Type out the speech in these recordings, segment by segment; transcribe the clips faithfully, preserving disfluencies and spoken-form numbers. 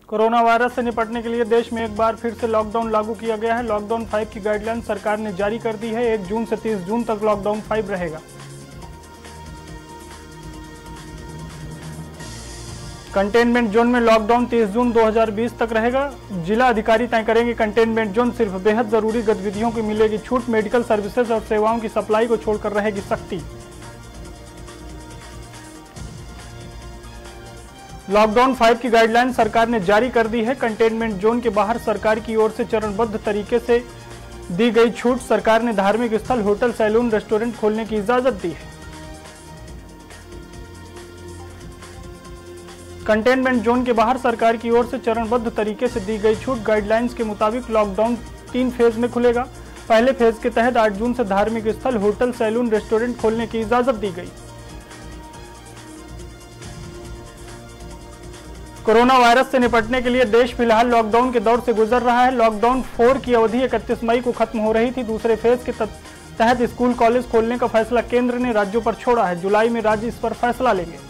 Corona virus से निपटने के लिए देश में एक बार फिर से लॉकडाउन लागू किया गया है। लॉकडाउन फाइव की गाइडलाइन सरकार ने जारी कर दी है। एक जून से तीस जून तक लॉकडाउन फाइव रहेगा। कंटेनमेंट जोन में लॉकडाउन तीस जून दो हज़ार बीस तक रहेगा। जिला अधिकारी तय करेंगे कंटेनमेंट जोन। सिर्फ बेहद जरूरी गतिविधियों की मिलेगी छूट। मेडिकल सर्विसेज और सेवाओं की सप्लाई को छोड़कर रहेगी सख्ती। लॉकडाउन फाइव की गाइडलाइन सरकार ने जारी कर दी है। कंटेनमेंट जोन के बाहर सरकार की ओर से चरणबद्ध तरीके से दी गई छूट। सरकार ने धार्मिक स्थल, होटल, सैलून, रेस्टोरेंट खोलने की इजाजत दी है। कंटेनमेंट जोन के बाहर सरकार की ओर से चरणबद्ध तरीके से दी गई छूट। गाइडलाइंस के मुताबिक लॉकडाउन तीन फेज में खुलेगा। पहले फेज के तहत आठ जून से धार्मिक स्थल, होटल, सैलून, रेस्टोरेंट खोलने की इजाजत दी गई। कोरोना वायरस से निपटने के लिए देश फिलहाल लॉकडाउन के दौर से गुजर रहा है। लॉकडाउन फोर की अवधि इकतीस मई को खत्म हो रही थी। दूसरे फेज के तहत स्कूल, कॉलेज खोलने का फैसला केंद्र ने राज्यों पर छोड़ा है। जुलाई में राज्य इस पर फैसला लेंगे।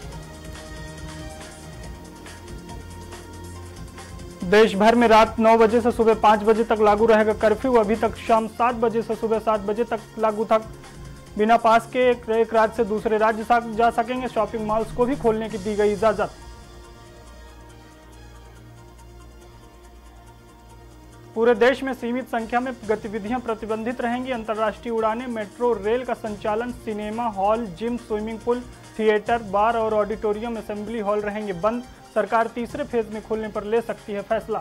देश भर में रात नौ बजे से सुबह पाँच बजे तक लागू रहेगा कर्फ्यू। अभी तक शाम सात बजे से सुबह सात बजे तक लागू था। बिना पास के एक राज्य से दूसरे राज्य जा सकेंगे। शॉपिंग मॉल्स को भी खोलने की दी गई इजाजत। पूरे देश में सीमित संख्या में गतिविधियां प्रतिबंधित रहेंगी। अंतर्राष्ट्रीय उड़ानें, मेट्रो रेल का संचालन, cinema hall, gym, swimming pool, theatre, bar और ऑडिटोरियम, असेंबली हॉल रहेंगे बंद। सरकार तीसरे फेज में खोलने पर ले सकती है फैसला।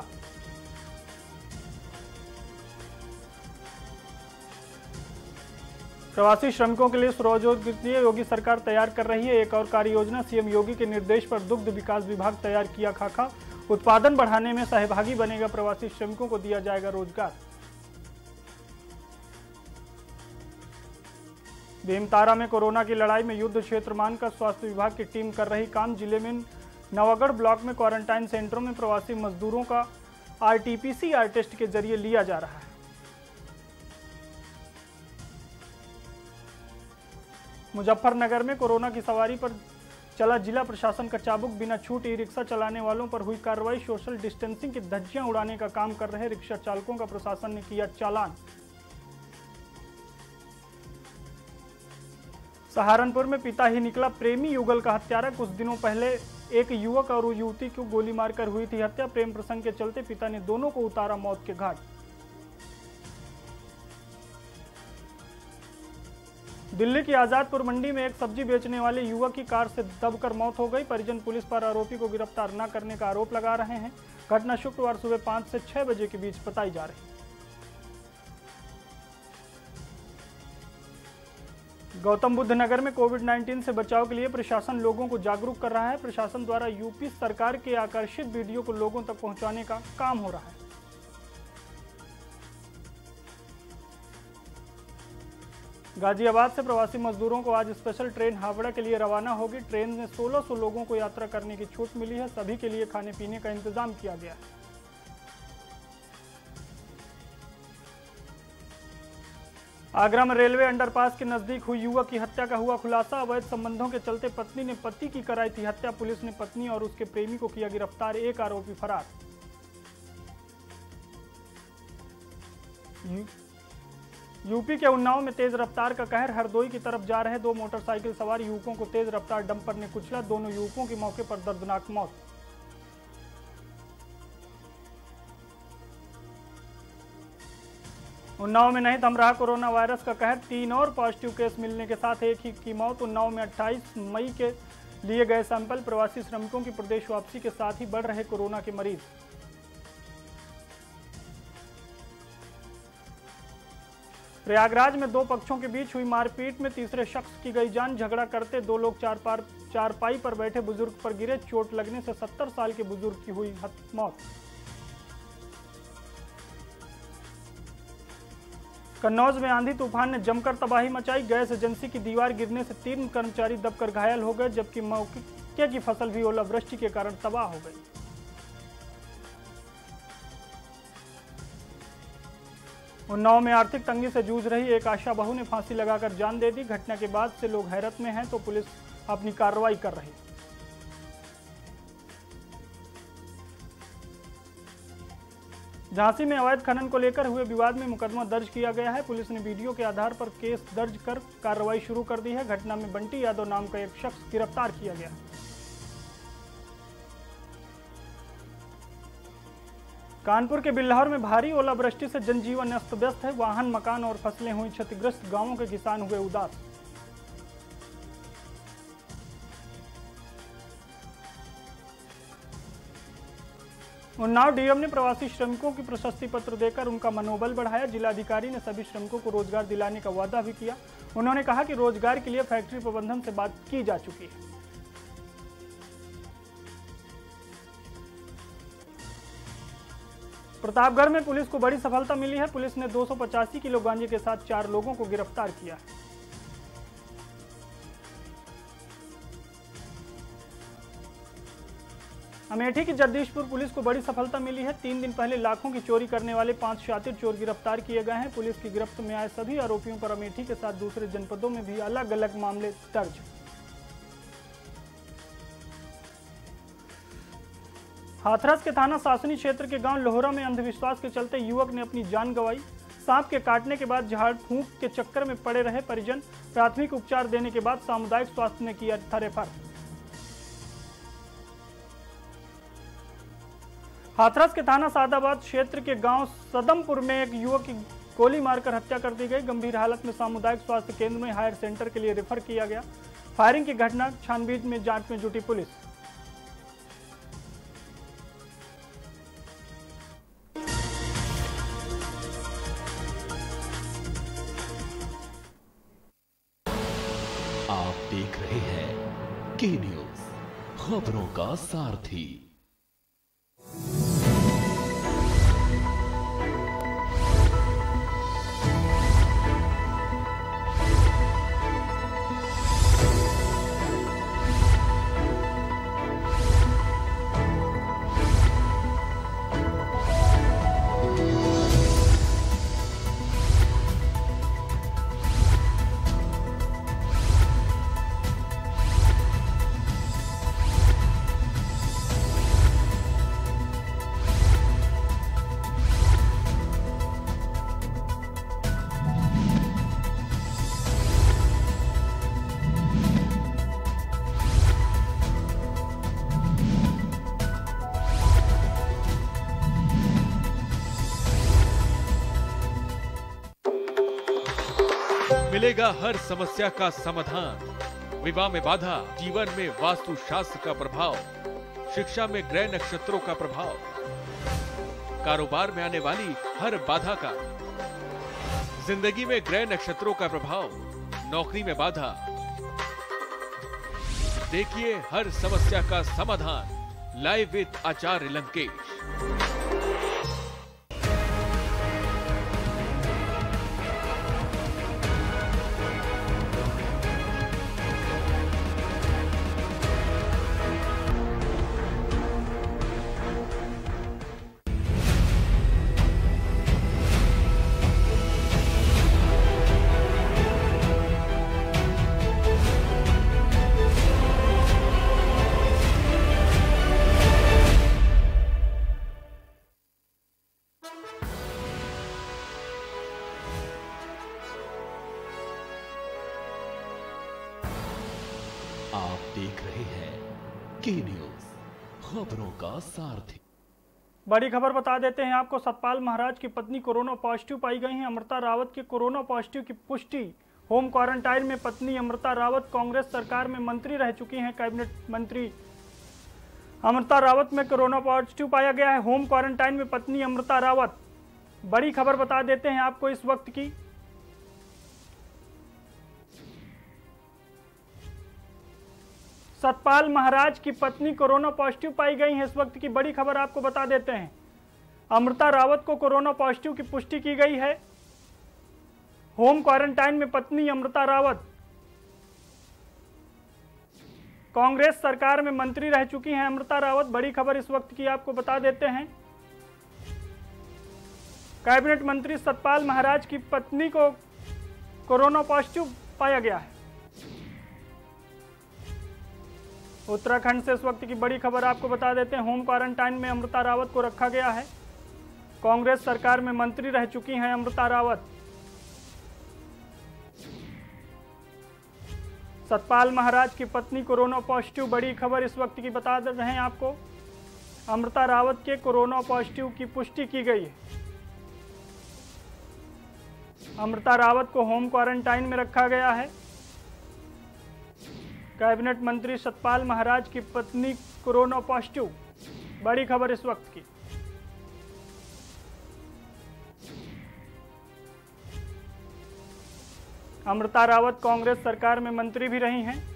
प्रवासी श्रमिकों के लिए स्वरोजगार के लिए योगी सरकार तैयार कर रही है एक और कार्य योजना। सीएम योगी के निर्देश पर दुग्ध विकास विभाग तैयार किया खाका। उत्पादन बढ़ाने में सहभागी बनेगा। प्रवासी श्रमिकों को दिया जाएगा रोजगार। भीमतारा में कोरोना की लड़ाई में युद्ध क्षेत्र मानकर स्वास्थ्य विभाग की टीम कर रही काम। जिले में नवागढ़ ब्लॉक में क्वारंटाइन सेंटरों में प्रवासी मजदूरों का आरटीपीसीआर टेस्ट के जरिए लिया जा रहा है। मुजफ्फरनगर में कोरोना की सवारी पर चला जिला प्रशासन का चाबुक। बिना छूट ई रिक्शा चलाने वालों पर हुई कार्रवाई। सोशल डिस्टेंसिंग की धज्जियां उड़ाने का काम कर रहे रिक्शा चालकों का प्रशासन ने किया चालान। सहारनपुर में पिता ही निकला प्रेमी युगल का हत्यारा। कुछ दिनों पहले एक युवक और युवती को गोली मारकर हुई थी हत्या। प्रेम प्रसंग के चलते पिता ने दोनों को उतारा मौत के घाट। दिल्ली की आजादपुर मंडी में एक सब्जी बेचने वाले युवक की कार से दबकर मौत हो गई। परिजन पुलिस पर आरोपी को गिरफ्तार न करने का आरोप लगा रहे हैं। घटना शुक्रवार सुबह पाँच से छह बजे के बीच बताई जा रही है। गौतम बुद्ध नगर में कोविड उन्नीस से बचाव के लिए प्रशासन लोगों को जागरूक कर रहा है। प्रशासन द्वारा यूपी सरकार के आकर्षित वीडियो को लोगों तक पहुंचाने का काम हो रहा है। गाजियाबाद से प्रवासी मजदूरों को आज स्पेशल ट्रेन हावड़ा के लिए रवाना होगी। ट्रेन में सोलह सौ लोगों को यात्रा करने की छूट मिली है। सभी के लिए खाने पीने का इंतजाम किया गया है। आगरा में रेलवे अंडरपास के नजदीक हुई युवक की हत्या का हुआ खुलासा। अवैध संबंधों के चलते पत्नी ने पति की कराई थी हत्या। पुलिस ने पत्नी और उसके प्रेमी को किया गिरफ्तार। एक आरोपी फरार। यूपी के उन्नाव में तेज रफ्तार का कहर। हरदोई की तरफ जा रहे दो मोटरसाइकिल सवार युवकों को तेज रफ्तार डंपर ने कुचला। दोनों युवकों की मौके पर दर्दनाक मौत। उन्नाव में नहीं थम रहा कोरोना वायरस का कहर। तीन और पॉजिटिव केस मिलने के साथ एक ही की मौत। उन्नाव में अट्ठाईस मई के लिए गए सैंपल। प्रवासी श्रमिकों की प्रदेश वापसी के साथ ही बढ़ रहे कोरोना के मरीज। प्रयागराज में दो पक्षों के बीच हुई मारपीट में तीसरे शख्स की गई जान। झगड़ा करते दो लोग चार पार चारपाई पर बैठे बुजुर्ग पर गिरे। चोट लगने से सत्तर साल के बुजुर्ग की हुई मौत। कन्नौज में आंधी तूफान ने जमकर तबाही मचाई। गैस एजेंसी की दीवार गिरने से तीन कर्मचारी दबकर घायल हो गए, जबकि मौके की फसल भी ओलावृष्टि के कारण तबाह हो गई। उन्नाव में आर्थिक तंगी से जूझ रही एक आशा बहू ने फांसी लगाकर जान दे दी। घटना के बाद से लोग हैरत में हैं तो पुलिस अपनी कार्रवाई कर रही है। झांसी में अवैध खनन को लेकर हुए विवाद में मुकदमा दर्ज किया गया है। पुलिस ने वीडियो के आधार पर केस दर्ज कर कार्रवाई शुरू कर दी है। घटना में बंटी यादव नाम का एक शख्स गिरफ्तार किया गया। कानपुर के बिल्हौर में भारी ओलावृष्टि से जनजीवन अस्त व्यस्त है। वाहन, मकान और फसलें हुई क्षतिग्रस्त। गांवों के किसान हुए उदास। उन्नाव डीएम ने प्रवासी श्रमिकों की प्रशस्ति पत्र देकर उनका मनोबल बढ़ाया। जिलाधिकारी ने सभी श्रमिकों को रोजगार दिलाने का वादा भी किया। उन्होंने कहा कि रोजगार के लिए फैक्ट्री प्रबंधन से बात की जा चुकी है। प्रतापगढ़ में पुलिस को बड़ी सफलता मिली है। पुलिस ने दो सौ पचासी किलो गांजे के साथ चार लोगों को गिरफ्तार किया है। अमेठी की जगदीशपुर पुलिस को बड़ी सफलता मिली है। तीन दिन पहले लाखों की चोरी करने वाले पांच शातिर चोर गिरफ्तार किए गए हैं। पुलिस की गिरफ्त में आए सभी आरोपियों पर अमेठी के साथ दूसरे जनपदों में भी अलग अलग मामले दर्ज। हाथरस के थाना सासनी क्षेत्र के गांव लोहरा में अंधविश्वास के चलते युवक ने अपनी जान गंवाई। सांप के काटने के बाद झाड़ फूंक के चक्कर में पड़े रहे परिजन। प्राथमिक उपचार देने के बाद सामुदायिक स्वास्थ्य ने किया था रेफर। हाथरस के थाना सादाबाद क्षेत्र के गांव सदमपुर में एक युवक की गोली मारकर हत्या कर दी गई। गंभीर हालत में सामुदायिक स्वास्थ्य केंद्र में हायर सेंटर के लिए रेफर किया गया। फायरिंग की घटना छानबीन में जांच में जुटी पुलिस। आप देख रहे हैं के न्यूज, खबरों का सारथी। मिलेगा हर समस्या का समाधान। विवाह में बाधा, जीवन में वास्तु शास्त्र का प्रभाव, शिक्षा में ग्रह नक्षत्रों का प्रभाव, कारोबार में आने वाली हर बाधा का, जिंदगी में ग्रह नक्षत्रों का प्रभाव, नौकरी में बाधा। देखिए हर समस्या का समाधान लाइव विद आचार्य लंकेश। आप देख रहे हैं के न्यूज, खबरों का सारथी। बड़ी खबर बता देते हैं आपको। सतपाल महाराज की पत्नी कोरोना पॉजिटिव पाई गई हैं। अमृता रावत के कोरोना पॉजिटिव की पुष्टि। होम क्वारंटाइन में पत्नी अमृता रावत कांग्रेस सरकार में मंत्री रह चुकी हैं। कैबिनेट मंत्री अमृता रावत में कोरोना पॉजिटिव पाया गया है। होम क्वारंटाइन में पत्नी अमृता रावत। बड़ी खबर बता देते हैं आपको इस वक्त की। सतपाल महाराज की पत्नी कोरोना पॉजिटिव पाई गई है। इस वक्त की बड़ी खबर आपको बता देते हैं। अमृता रावत को कोरोना पॉजिटिव की पुष्टि की गई है। होम क्वारंटाइन में पत्नी अमृता रावत कांग्रेस सरकार में मंत्री रह चुकी हैं। अमृता रावत, बड़ी खबर इस वक्त की आपको बता देते हैं। कैबिनेट मंत्री सतपाल महाराज की पत्नी को कोरोना पॉजिटिव पाया गया है। उत्तराखंड से इस वक्त की बड़ी खबर आपको बता देते हैं। होम क्वारंटाइन में अमृता रावत को रखा गया है। कांग्रेस सरकार में मंत्री रह चुकी हैं अमृता रावत। सतपाल महाराज की पत्नी कोरोना पॉजिटिव, बड़ी खबर इस वक्त की बता रहे हैं आपको। अमृता रावत के कोरोना पॉजिटिव की पुष्टि की गई है। अमृता रावत को होम क्वारंटाइन में रखा गया है। कैबिनेट मंत्री सतपाल महाराज की पत्नी कोरोना पॉजिटिव, बड़ी खबर इस वक्त की। अमृता रावत कांग्रेस सरकार में मंत्री भी रही हैं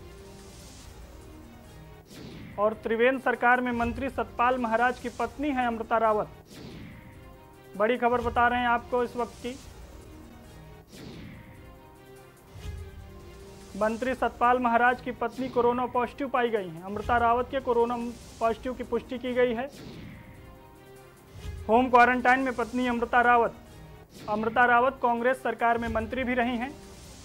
और त्रिवेंद्र सरकार में मंत्री सतपाल महाराज की पत्नी है अमृता रावत। बड़ी खबर बता रहे हैं आपको इस वक्त की। मंत्री सतपाल महाराज की पत्नी कोरोना पॉजिटिव पाई गई हैं। अमृता रावत के कोरोना पॉजिटिव की पुष्टि की गई है। होम क्वारंटाइन में पत्नी अमृता रावत। अमृता रावत कांग्रेस सरकार में मंत्री भी रही हैं।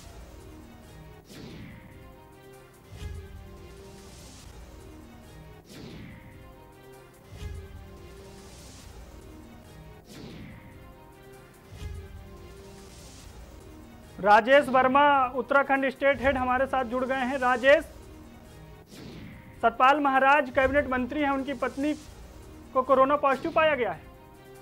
राजेश वर्मा उत्तराखंड स्टेट हेड हमारे साथ जुड़ गए हैं। राजेश, सतपाल महाराज कैबिनेट मंत्री हैं, उनकी पत्नी को कोरोना पॉजिटिव पाया गया है।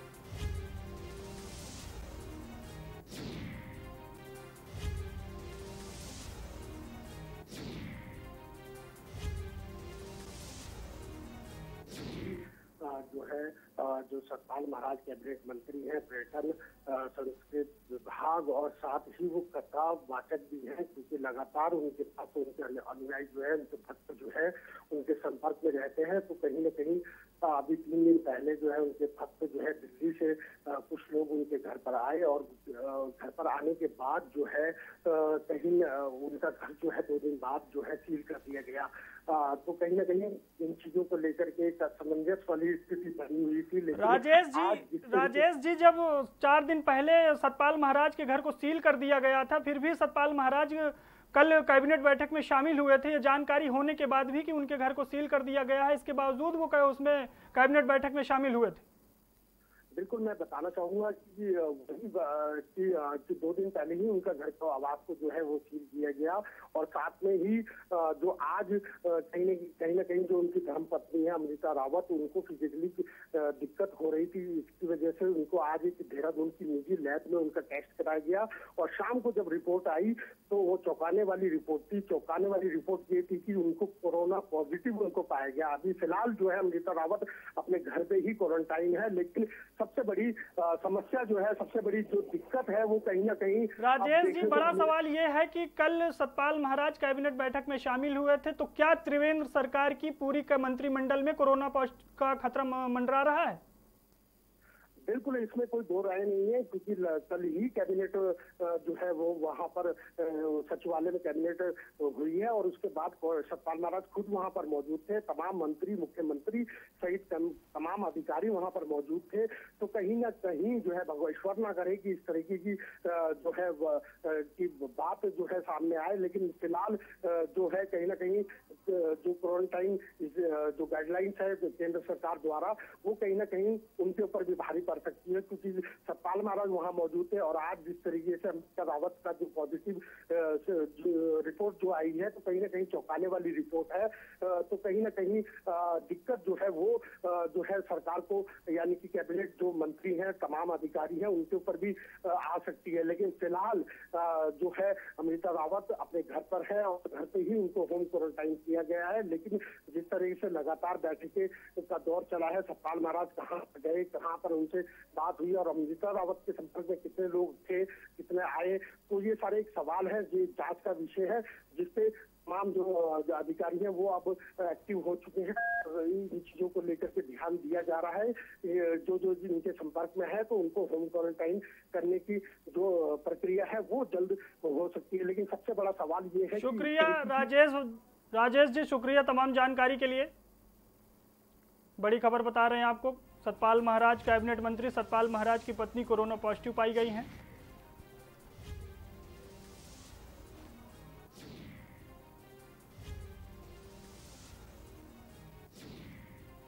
जो है जो सतपाल महाराज कैबिनेट मंत्री हैं, पर्यटन संस्कृत विभाग और साथ ही वो कथा वाचक भी हैं, क्योंकि लगातार उनके पास उनके अनुयायी जो है, उनके भक्त जो है उनके संपर्क में रहते हैं। तो कहीं ना कहीं अभी तीन दिन पहले जो है उनके भक्त जो है दिल्ली से कुछ लोग उनके घर पर आए और घर पर आने के बाद जो है कहीं उनका घर जो है दो दिन बाद जो है सील कर दिया गया। आ, तो कहीं ना कहीं इन चीजों को लेकर के एक असमंजस वाली स्थिति बनी हुई थी। लेकिन राजेश जी राजेश जी जब चार दिन पहले सतपाल महाराज के घर को सील कर दिया गया था, फिर भी सतपाल महाराज कल कैबिनेट बैठक में शामिल हुए थे। ये जानकारी होने के बाद भी कि उनके घर को सील कर दिया गया है, इसके बावजूद वो उसमें कैबिनेट बैठक में शामिल हुए थे। बिल्कुल, मैं बताना चाहूंगा कि वही कि, कि दो दिन पहले ही उनका घर का आवास को जो है वो सील किया गया और साथ में ही जो आज कहीं न कहीं ना कहीं जो उनकी धर्मपत्नी है अमृता रावत, उनको फिजिकली दिक्कत हो रही थी। इसकी वजह से उनको आज एक देहरादून की निजी लैब में उनका टेस्ट कराया गया और शाम को जब रिपोर्ट आई तो वो चौंकाने वाली रिपोर्ट थी। चौंकाने वाली रिपोर्ट ये थी कि उनको कोरोना पॉजिटिव उनको पाया गया। अभी फिलहाल जो है अमृता रावत अपने घर पे ही क्वारंटाइन है, लेकिन सबसे बड़ी आ, समस्या जो है, सबसे बड़ी जो दिक्कत है वो कहीं ना कहीं राजेश जी, बड़ा सवाल ये है कि कल सतपाल महाराज कैबिनेट बैठक में शामिल हुए थे, तो क्या त्रिवेंद्र सरकार की पूरी मंत्रिमंडल में कोरोना का खतरा मंडरा रहा है? बिल्कुल, इसमें कोई दो राय नहीं है, क्योंकि कल ही कैबिनेट जो है वो वहां पर सचिवालय में कैबिनेट हुई है और उसके बाद सतपाल महाराज खुद वहां पर मौजूद थे। तमाम मंत्री, मुख्यमंत्री सहित तमाम अधिकारी वहां पर मौजूद थे। तो कहीं ना कहीं जो है भगवान ईश्वर ना करे कि इस तरीके की जो है की बात जो है सामने आए, लेकिन फिलहाल जो है कहीं ना कहीं जो क्वारंटाइन जो गाइडलाइंस है केंद्र सरकार द्वारा, वो कहीं ना कहीं उनके ऊपर भी भारी पड़ सकती है, क्योंकि सतपाल महाराज वहां मौजूद थे और आज जिस तरीके से अमृता रावत का जो पॉजिटिव रिपोर्ट जो आई है, तो कहीं ना कहीं चौंकाने वाली रिपोर्ट है। तो कहीं ना कहीं दिक्कत जो है वो जो है सरकार को, यानी कि कैबिनेट जो मंत्री हैं, तमाम अधिकारी हैं, उनके ऊपर भी आ सकती है। लेकिन फिलहाल जो है अमृता रावत अपने घर पर है और घर पे ही उनको होम क्वारंटाइन किया गया है। लेकिन जिस तरीके से लगातार बैठकें का दौर चला है, सतपाल महाराज कहाँ गए, कहाँ पर उनसे बात हुई और अमृता रावत के संपर्क में कितने लोग थे, कितने आए, तो ये सारे एक सवाल है, ये जांच का विषय है, जिसपे तमाम जो अधिकारी हैं वो अब एक्टिव हो चुके हैं। इन चीजों को लेकर के ध्यान दिया जा रहा है। जो जो जिनके संपर्क में है तो उनको होम क्वारंटाइन करने की जो प्रक्रिया है वो जल्द हो सकती है। लेकिन सबसे बड़ा सवाल ये है। शुक्रिया राजेश राजेश जी, शुक्रिया तमाम जानकारी के लिए। बड़ी खबर बता रहे हैं आपको, सतपाल महाराज कैबिनेट मंत्री सतपाल महाराज की पत्नी कोरोना पॉजिटिव पाई गई हैं।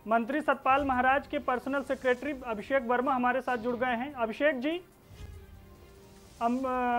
मंत्री सतपाल महाराज के पर्सनल सेक्रेटरी अभिषेक वर्मा हमारे साथ जुड़ गए हैं। अभिषेक जी, हम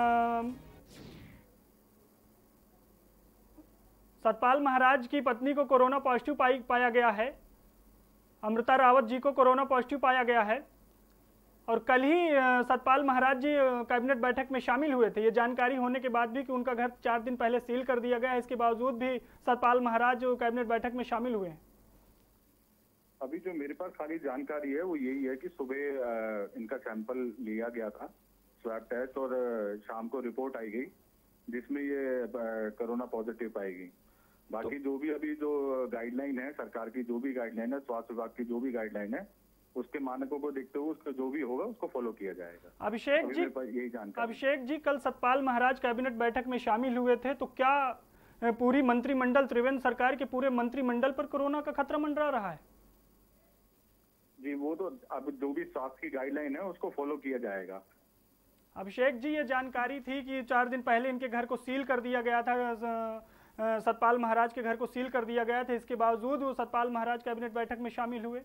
सतपाल महाराज की पत्नी को कोरोना पॉजिटिव पाई पाया गया है, अमृता रावत जी को कोरोना पॉजिटिव पाया गया है और कल ही सतपाल महाराज जी कैबिनेट बैठक में शामिल हुए थे। ये जानकारी होने के बाद भी कि उनका घर चार दिन पहले सील कर दिया गया है, इसके बावजूद भी सतपाल महाराज कैबिनेट बैठक में शामिल हुए हैं। अभी जो मेरे पास खाली जानकारी है वो यही है कि सुबह इनका सैंपल लिया गया था, स्वैब टेस्ट, और शाम को रिपोर्ट आई गई जिसमें ये कोरोना पॉजिटिव पाई गई। बाकी जो भी अभी जो गाइडलाइन है, सरकार की जो भी गाइडलाइन है, स्वास्थ्य विभाग की जो भी गाइडलाइन है, उसके मानकों को देखते हुए उसका जो भी होगा उसको फॉलो किया जाएगा। अभिषेक जी, यही जानकारी। अभिषेक जी, कल सतपाल महाराज कैबिनेट बैठक में शामिल हुए थे, तो क्या पूरी मंत्रिमंडल, त्रिवेंद्र सरकार के पूरे मंत्रिमंडल पर कोरोना का खतरा मंडरा रहा है? जी, वो तो अब जो भी स्वास्थ्य की गाइडलाइन है उसको फॉलो किया जाएगा। अभिषेक जी, ये जानकारी थी कि चार दिन पहले इनके घर को सील कर दिया गया था, सतपाल महाराज के घर को सील कर दिया गया था, इसके बावजूद वो सतपाल महाराज कैबिनेट बैठक में शामिल हुए।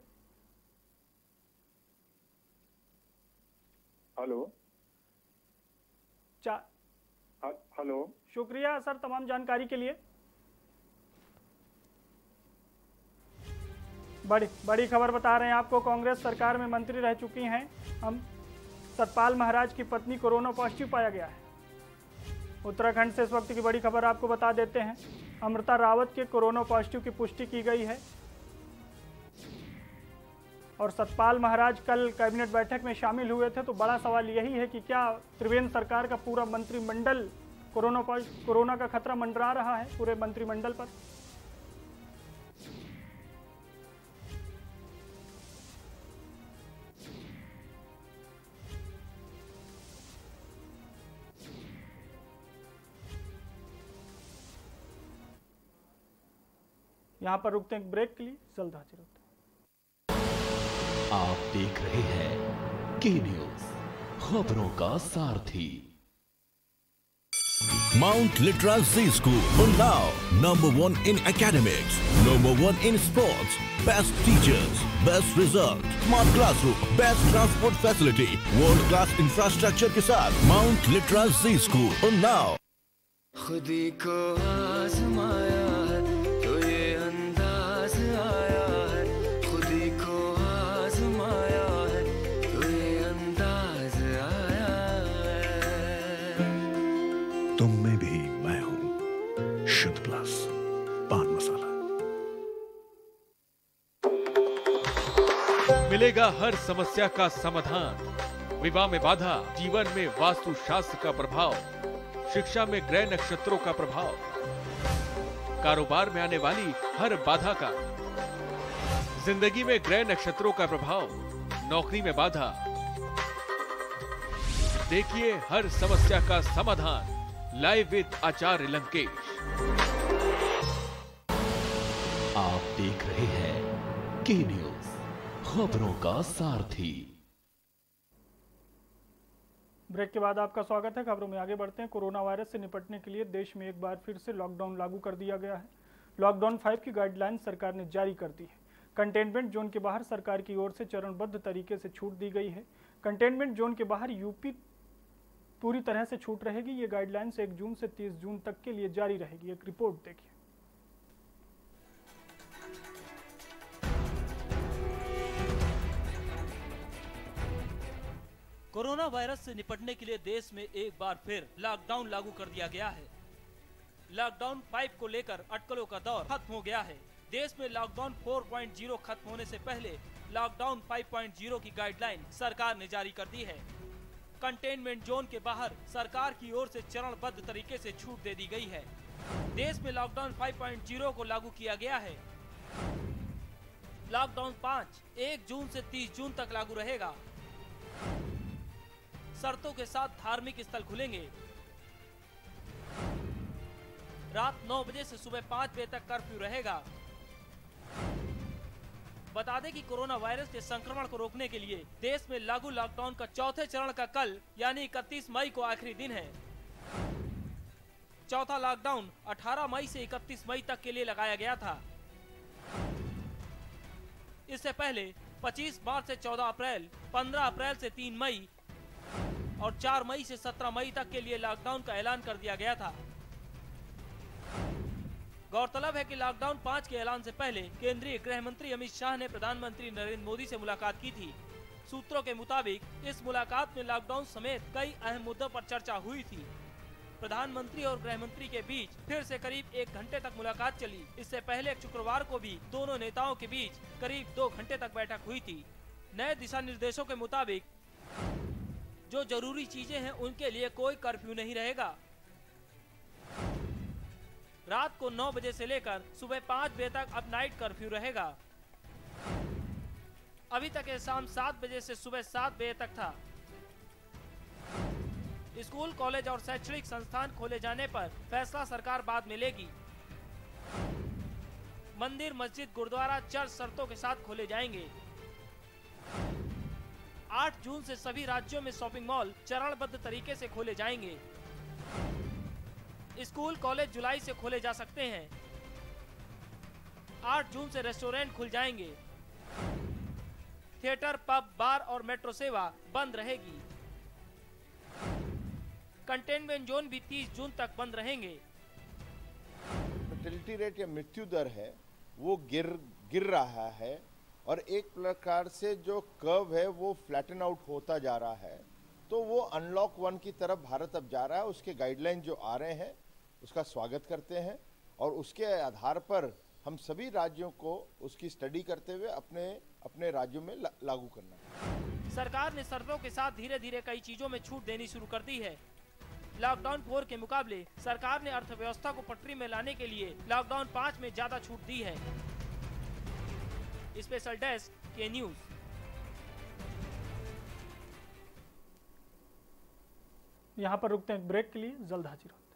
हेलो चा हेलो शुक्रिया सर तमाम जानकारी के लिए। बड़ी बड़ी खबर बता रहे हैं आपको, कांग्रेस सरकार में मंत्री रह चुकी हैं हम सतपाल महाराज की पत्नी कोरोना पॉजिटिव पाया गया है। उत्तराखंड से इस वक्त की बड़ी खबर आपको बता देते हैं, अमृता रावत के कोरोना पॉजिटिव की पुष्टि की गई है और सतपाल महाराज कल कैबिनेट बैठक में शामिल हुए थे। तो बड़ा सवाल यही है कि क्या त्रिवेंद्र सरकार का पूरा मंत्रिमंडल कोरोना कोरोना का खतरा मंडरा रहा है पूरे मंत्रिमंडल पर? यहाँ पर रुकते हैं ब्रेक के लिए, जल्द हाजिर होते हैं। आप देख रहे हैं के न्यूज, खबरों का सारथी। Mount Litra Z School, Unnao, number one in academics, number one in sports, best teachers, best result, smart classroom, best transport facility, world class infrastructure के साथ Mount Litra Z School, Unnao। खुदी को आजमाया है तो ये अंदाज आया है, खुदी को आजमाया है तो ये अंदाज आया है। तुम में भी मैं हूँ, शुद्ध प्लस पान मसाला। मिलेगा हर समस्या का समाधान, विवाह में बाधा, जीवन में वास्तु शास्त्र का प्रभाव, शिक्षा में ग्रह नक्षत्रों का प्रभाव, कारोबार में आने वाली हर बाधा का, जिंदगी में ग्रह नक्षत्रों का प्रभाव, नौकरी में बाधा। देखिए हर समस्या का समाधान लाइव विद आचार्य लंकेश। आप देख रहे हैं के न्यूज, खबरों का सारथी। ब्रेक के बाद आपका स्वागत है। खबरों में आगे बढ़ते हैं। कोरोना वायरस से निपटने के लिए देश में एक बार फिर से लॉकडाउन लागू कर दिया गया है। लॉकडाउन फाइव की गाइडलाइन सरकार ने जारी कर दी है। कंटेनमेंट जोन के बाहर सरकार की ओर से चरणबद्ध तरीके से छूट दी गई है। कंटेनमेंट जोन के बाहर यूपी पूरी तरह से छूट रहेगी। ये गाइडलाइंस एक जून से तीस जून तक के लिए जारी रहेगी। एक रिपोर्ट देखिए। कोरोना वायरस से निपटने के लिए देश में एक बार फिर लॉकडाउन लागू कर दिया गया है। लॉकडाउन फाइव को लेकर अटकलों का दौर खत्म हो गया है। देश में लॉकडाउन फोर पॉइंट ज़ीरो खत्म होने से पहले लॉकडाउन फाइव पॉइंट ज़ीरो की गाइडलाइन सरकार ने जारी कर दी है। कंटेनमेंट जोन के बाहर सरकार की ओर से चरणबद्ध तरीके से छूट दे दी गई है। देश में लॉकडाउन फाइव पॉइंट ज़ीरो को लागू किया गया है। लॉकडाउन पाँच एक जून से तीस जून तक लागू रहेगा। शर्तों के साथ धार्मिक स्थल खुलेंगे। रात नौ बजे से सुबह पाँच बजे तक कर्फ्यू रहेगा। बता दें कि कोरोना वायरस के संक्रमण को रोकने के लिए देश में लागू लॉकडाउन का चौथे चरण का कल यानी इकतीस मई को आखिरी दिन है। चौथा लॉकडाउन अठारह मई से इकतीस मई तक के लिए लगाया गया था। इस इससे पहले पच्चीस मार्च से चौदह अप्रैल, पंद्रह अप्रैल से तीन मई और चार मई से सत्रह मई तक के लिए लॉकडाउन का ऐलान कर दिया गया था। गौरतलब है कि लॉकडाउन पाँच के ऐलान से पहले केंद्रीय गृह मंत्री अमित शाह ने प्रधानमंत्री नरेंद्र मोदी से मुलाकात की थी। सूत्रों के मुताबिक इस मुलाकात में लॉकडाउन समेत कई अहम मुद्दों पर चर्चा हुई थी। प्रधानमंत्री और गृह मंत्री के बीच फिर से करीब एक घंटे तक मुलाकात चली। इससे पहले शुक्रवार को भी दोनों नेताओं के बीच करीब दो घंटे तक बैठक हुई थी। नए दिशा निर्देशों के मुताबिक जो जरूरी चीजें हैं उनके लिए कोई कर्फ्यू नहीं रहेगा। रात को नौ बजे से लेकर सुबह पाँच बजे तक अब नाइट कर्फ्यू रहेगा। अभी तक ये शाम सात बजे से सुबह सात बजे तक था। स्कूल, कॉलेज और शैक्षणिक संस्थान खोले जाने पर फैसला सरकार बाद में लेगी। मंदिर, मस्जिद, गुरुद्वारा, चर्च शर्तों के साथ खोले जाएंगे। आठ जून से सभी राज्यों में शॉपिंग मॉल चरणबद्ध तरीके से खोले जाएंगे। स्कूल, कॉलेज जुलाई से खोले जा सकते हैं। आठ जून से रेस्टोरेंट खुल जाएंगे। थिएटर, पब, बार और मेट्रो सेवा बंद रहेगी। कंटेनमेंट जोन भी तीस जून तक बंद रहेंगे। फर्टिलिटी रेट या मृत्यु दर है वो गिर गिर रहा है और एक प्रकार से जो कर्व है वो फ्लैटन आउट होता जा रहा है। तो वो अनलॉक वन की तरफ भारत अब जा रहा है। उसके गाइडलाइन जो आ रहे हैं उसका स्वागत करते हैं और उसके आधार पर हम सभी राज्यों को उसकी स्टडी करते हुए अपने अपने राज्यों में ला, लागू करना है। सरकार ने शर्तों के साथ धीरे धीरे कई चीजों में छूट देनी शुरू कर दी है। लॉकडाउन फोर के मुकाबले सरकार ने अर्थव्यवस्था को पटरी में लाने के लिए लॉकडाउन पाँच में ज्यादा छूट दी है। स्पेशल डेस्क के न्यूज। यहाँ पर रुकते हैं ब्रेक के लिए, जल्द हाजिर होते हैं।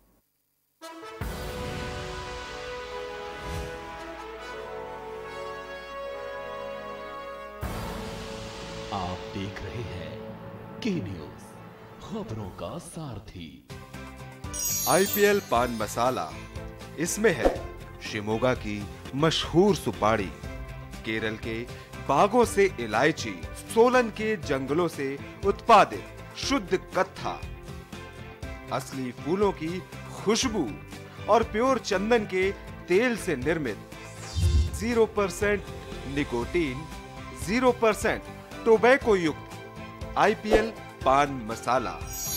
आप देख रहे हैं के न्यूज, खबरों का सारथी। आईपीएल पान मसाला, इसमें है शिमोगा की मशहूर सुपारी, केरल के बागों से इलायची, सोलन के जंगलों से उत्पादित शुद्ध कत्था, असली फूलों की खुशबू और प्योर चंदन के तेल से निर्मित, zero percent nicotine, zero percent tobacco युक्त आईपीएल पान मसाला।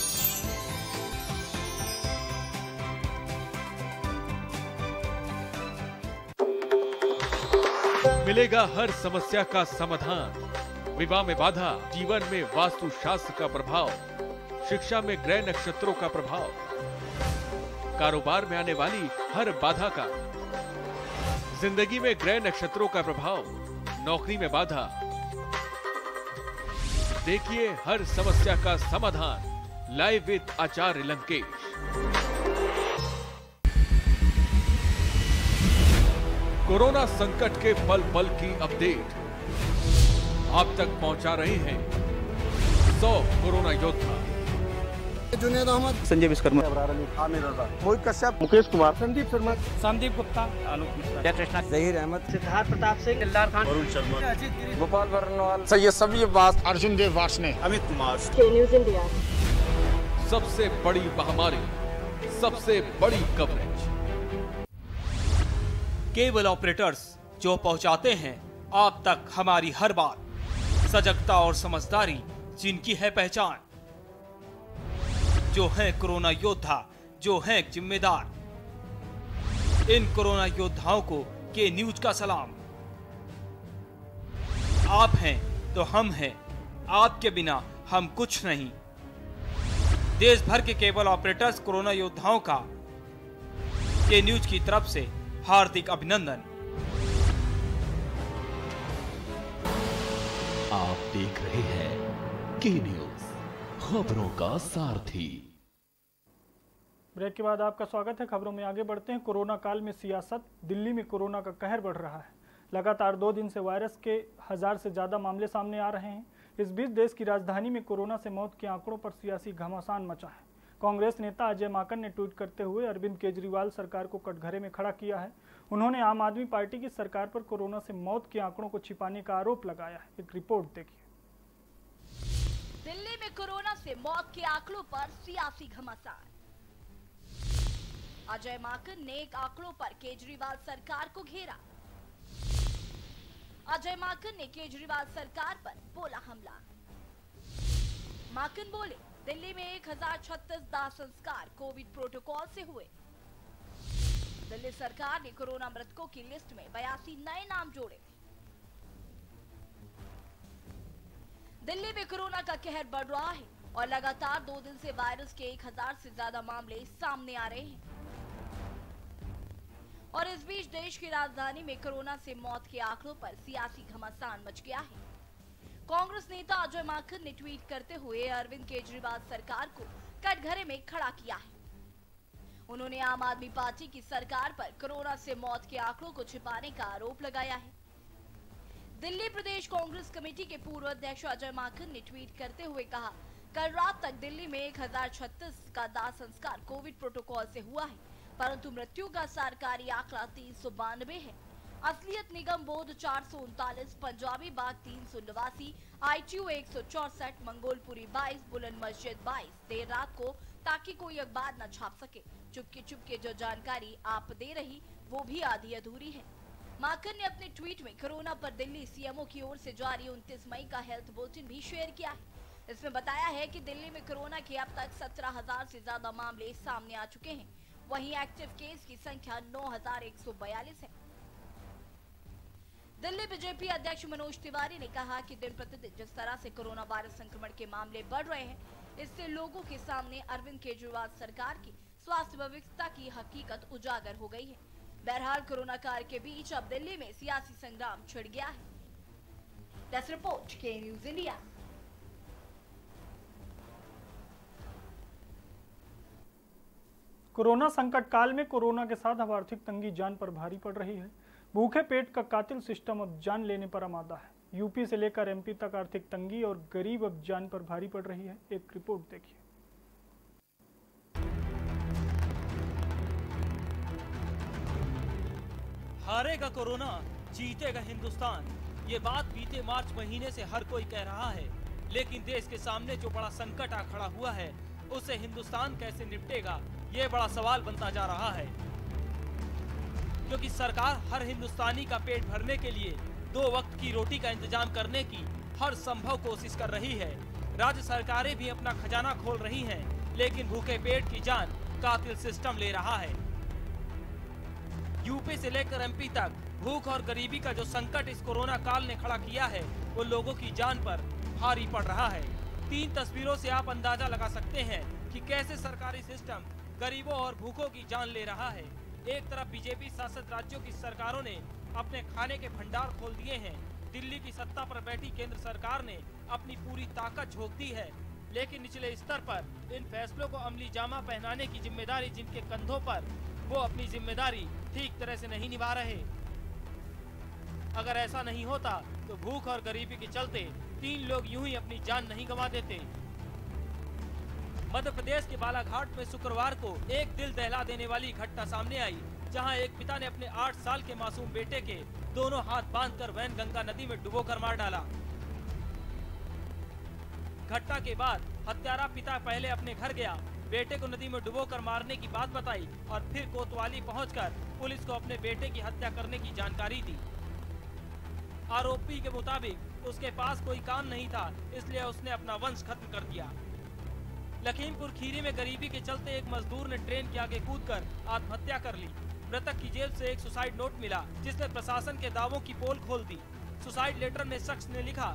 मिलेगा हर समस्या का समाधान। विवाह में बाधा, जीवन में वास्तु शास्त्र का प्रभाव, शिक्षा में ग्रह नक्षत्रों का प्रभाव, कारोबार में आने वाली हर बाधा का, जिंदगी में ग्रह नक्षत्रों का प्रभाव, नौकरी में बाधा। देखिए हर समस्या का समाधान live with Acharya Lankesh. Corona संकट के पल पल की अपडेट आप तक पहुंचा रहे हैं सौ कोरोना योद्धा। जुनेद अहमद, संजय विश्वकर्मा, आमिर रजा, मोहित कश्यप, मुकेश कुमार, संदीप शर्मा, संदीप गुप्ता, आलोक मिश्रा, जयकृष्णा, जहीर अहमद, सिद्धार्थ प्रताप सिंह, दिलदार खान, वरुण शर्मा, अजीत गिरी, गोपाल वर्णवाल, सैयद सभी अब्बास, अर्जुन देव वार्ष्णे, अमित कुमार। न्यूज़ इंडिया, सबसे बड़ी महामारी, सबसे बड़ी कवरेज। केबल ऑपरेटर्स जो पहुंचाते हैं आप तक हमारी हर बात, सजगता और समझदारी जिनकी है पहचान, जो है कोरोना योद्धा, जो है जिम्मेदार। इन कोरोना योद्धाओं को के न्यूज का सलाम। आप हैं तो हम हैं, आपके बिना हम कुछ नहीं। देश भर के केबल ऑपरेटर्स कोरोना योद्धाओं का के न्यूज की तरफ से हार्दिक अभिनंदन। आप देख रहे हैं के न्यूज, खबरों का सारथी। ब्रेक के बाद आपका स्वागत है। खबरों में आगे बढ़ते हैं। कोरोना काल में सियासत, दिल्ली में कोरोना का कहर बढ़ रहा है। लगातार दो दिन से वायरस के हजार से ज़्यादा मामले सामने आ रहे हैं। इस बीच देश की राजधानी में कोरोना से मौत के आंकड़ों पर सियासी घमासान मचा है। कांग्रेस नेता अजय माकन ने ट्वीट करते हुए अरविंद केजरीवाल सरकार को कटघरे में खड़ा किया है। उन्होंने आम आदमी पार्टी की सरकार पर कोरोना से मौत के आंकड़ों को छिपाने का आरोप लगाया है। एक रिपोर्ट देखिए। दिल्ली में कोरोना से मौत के आंकड़ों पर सियासी घमासान। अजय माकन ने एक आंकड़ों पर केजरीवाल सरकार को घेरा। अजय माकन ने केजरीवाल सरकार पर बोला हमला। माकन बोले, दिल्ली में एक हजार छत्तीस दाह संस्कार कोविड प्रोटोकॉल से हुए। दिल्ली सरकार ने कोरोना मृतकों की लिस्ट में बयासी नए नाम जोड़े। दिल्ली में कोरोना का कहर बढ़ रहा है और लगातार दो दिन से वायरस के एक हजार से ज्यादा मामले सामने आ रहे हैं। और इस बीच देश की राजधानी में कोरोना से मौत के आंकड़ों पर सियासी घमासान मच गया है। कांग्रेस नेता अजय माकन ने ट्वीट करते हुए अरविंद केजरीवाल सरकार को कटघरे में खड़ा किया है। उन्होंने आम आदमी पार्टी की सरकार पर कोरोना से मौत के आंकड़ों को छिपाने का आरोप लगाया है। दिल्ली प्रदेश कांग्रेस कमेटी के पूर्व अध्यक्ष अजय माकन ने ट्वीट करते हुए कहा, कल रात तक दिल्ली में एक हजार छत्तीस का दाह संस्कार कोविड प्रोटोकॉल से हुआ है, परंतु मृत्यु का सरकारी आंकड़ा तीन सौ बानवे है। असलियत निगम बोध चार सौ उनतालीस, पंजाबी बाग तीन सौ नवासी, आईटीयू एक सौ चौसठ, मंगोलपुरी बाईस, बुलंद मस्जिद बाईस देर रात को, ताकि कोई अखबार न छाप सके। चुपके चुपके जो जानकारी आप दे रही वो भी आधी अधूरी है। माकन ने अपने ट्वीट में कोरोना पर दिल्ली सीएमओ की ओर से जारी उनतीस मई का हेल्थ बुलेटिन भी शेयर किया है। इसमें बताया है कि दिल्ली में कोरोना के अब तक सत्रह हजार से ज्यादा मामले सामने आ चुके हैं। वहीं एक्टिव केस की संख्या नौ हजार एक सौ बयालीस है। दिल्ली बीजेपी अध्यक्ष मनोज तिवारी ने कहा कि दिन प्रतिदिन जिस तरह से कोरोना वायरस संक्रमण के मामले बढ़ रहे हैं, इससे लोगों के सामने अरविंद केजरीवाल सरकार की स्वास्थ्य व्यवस्था की हकीकत उजागर हो गई है। बहरहाल कोरोना काल के बीच अब दिल्ली में सियासी संग्राम छिड़ गया है। Desk report K news India. Corona संकट काल में कोरोना के साथ अब आर्थिक तंगी जान पर भारी पड़ रही है। भूखे पेट का कातिल सिस्टम अब जान लेने पर आमादा है। यूपी से लेकर एमपी तक आर्थिक तंगी और गरीब अब जान पर भारी पड़ रही है। एक रिपोर्ट देखिए। हारेगा कोरोना, जीतेगा हिंदुस्तान, ये बात बीते मार्च महीने से हर कोई कह रहा है। लेकिन देश के सामने जो बड़ा संकट आ खड़ा हुआ है, उससे हिंदुस्तान कैसे निपटेगा, ये बड़ा सवाल बनता जा रहा है। क्योंकि सरकार हर हिंदुस्तानी का पेट भरने के लिए दो वक्त की रोटी का इंतजाम करने की हर संभव कोशिश कर रही है। राज्य सरकारें भी अपना खजाना खोल रही हैं, लेकिन भूखे पेट की जान कातिल सिस्टम ले रहा है। यूपी से लेकर एमपी तक भूख और गरीबी का जो संकट इस कोरोना काल ने खड़ा किया है, वो लोगों की जान पर भारी पड़ रहा है। तीन तस्वीरों से आप अंदाजा लगा सकते हैं कि कैसे सरकारी सिस्टम गरीबों और भूखों की जान ले रहा है। एक तरफ बीजेपी शासित राज्यों की सरकारों ने अपने खाने के भंडार खोल दिए हैं। दिल्ली की सत्ता पर बैठी केंद्र सरकार ने अपनी पूरी ताकत झोंक दी है, लेकिन निचले स्तर पर इन फैसलों को अमली जामा पहनाने की जिम्मेदारी जिनके कंधों पर, वो अपनी जिम्मेदारी ठीक तरह से नहीं निभा रहे। अगर ऐसा नहीं होता तो भूख और गरीबी के चलते तीन लोग यूं ही अपनी जान नहीं गंवा देते। मध्य प्रदेश के बालाघाट में शुक्रवार को एक दिल दहला देने वाली घटना सामने आई, जहां एक पिता ने अपने आठ साल के मासूम बेटे के दोनों हाथ बांधकर वैनगंगा नदी में डुबोकर मार डाला। घटना के बाद हत्यारा पिता पहले अपने घर गया, बेटे को नदी में डुबोकर मारने की बात बताई और फिर कोतवाली पहुंचकर पुलिस को अपने बेटे की हत्या करने की जानकारी दी। आरोपी के मुताबिक उसके पास कोई काम नहीं था, इसलिए उसने अपना वंश खत्म कर दिया। लखीमपुर खीरी में गरीबी के चलते एक मजदूर ने ट्रेन के आगे कूदकर आत्महत्या कर ली। मृतक की जेब से एक सुसाइड नोट मिला, जिसने प्रशासन के दावों की पोल खोल दी। सुसाइड लेटर में शख्स ने लिखा,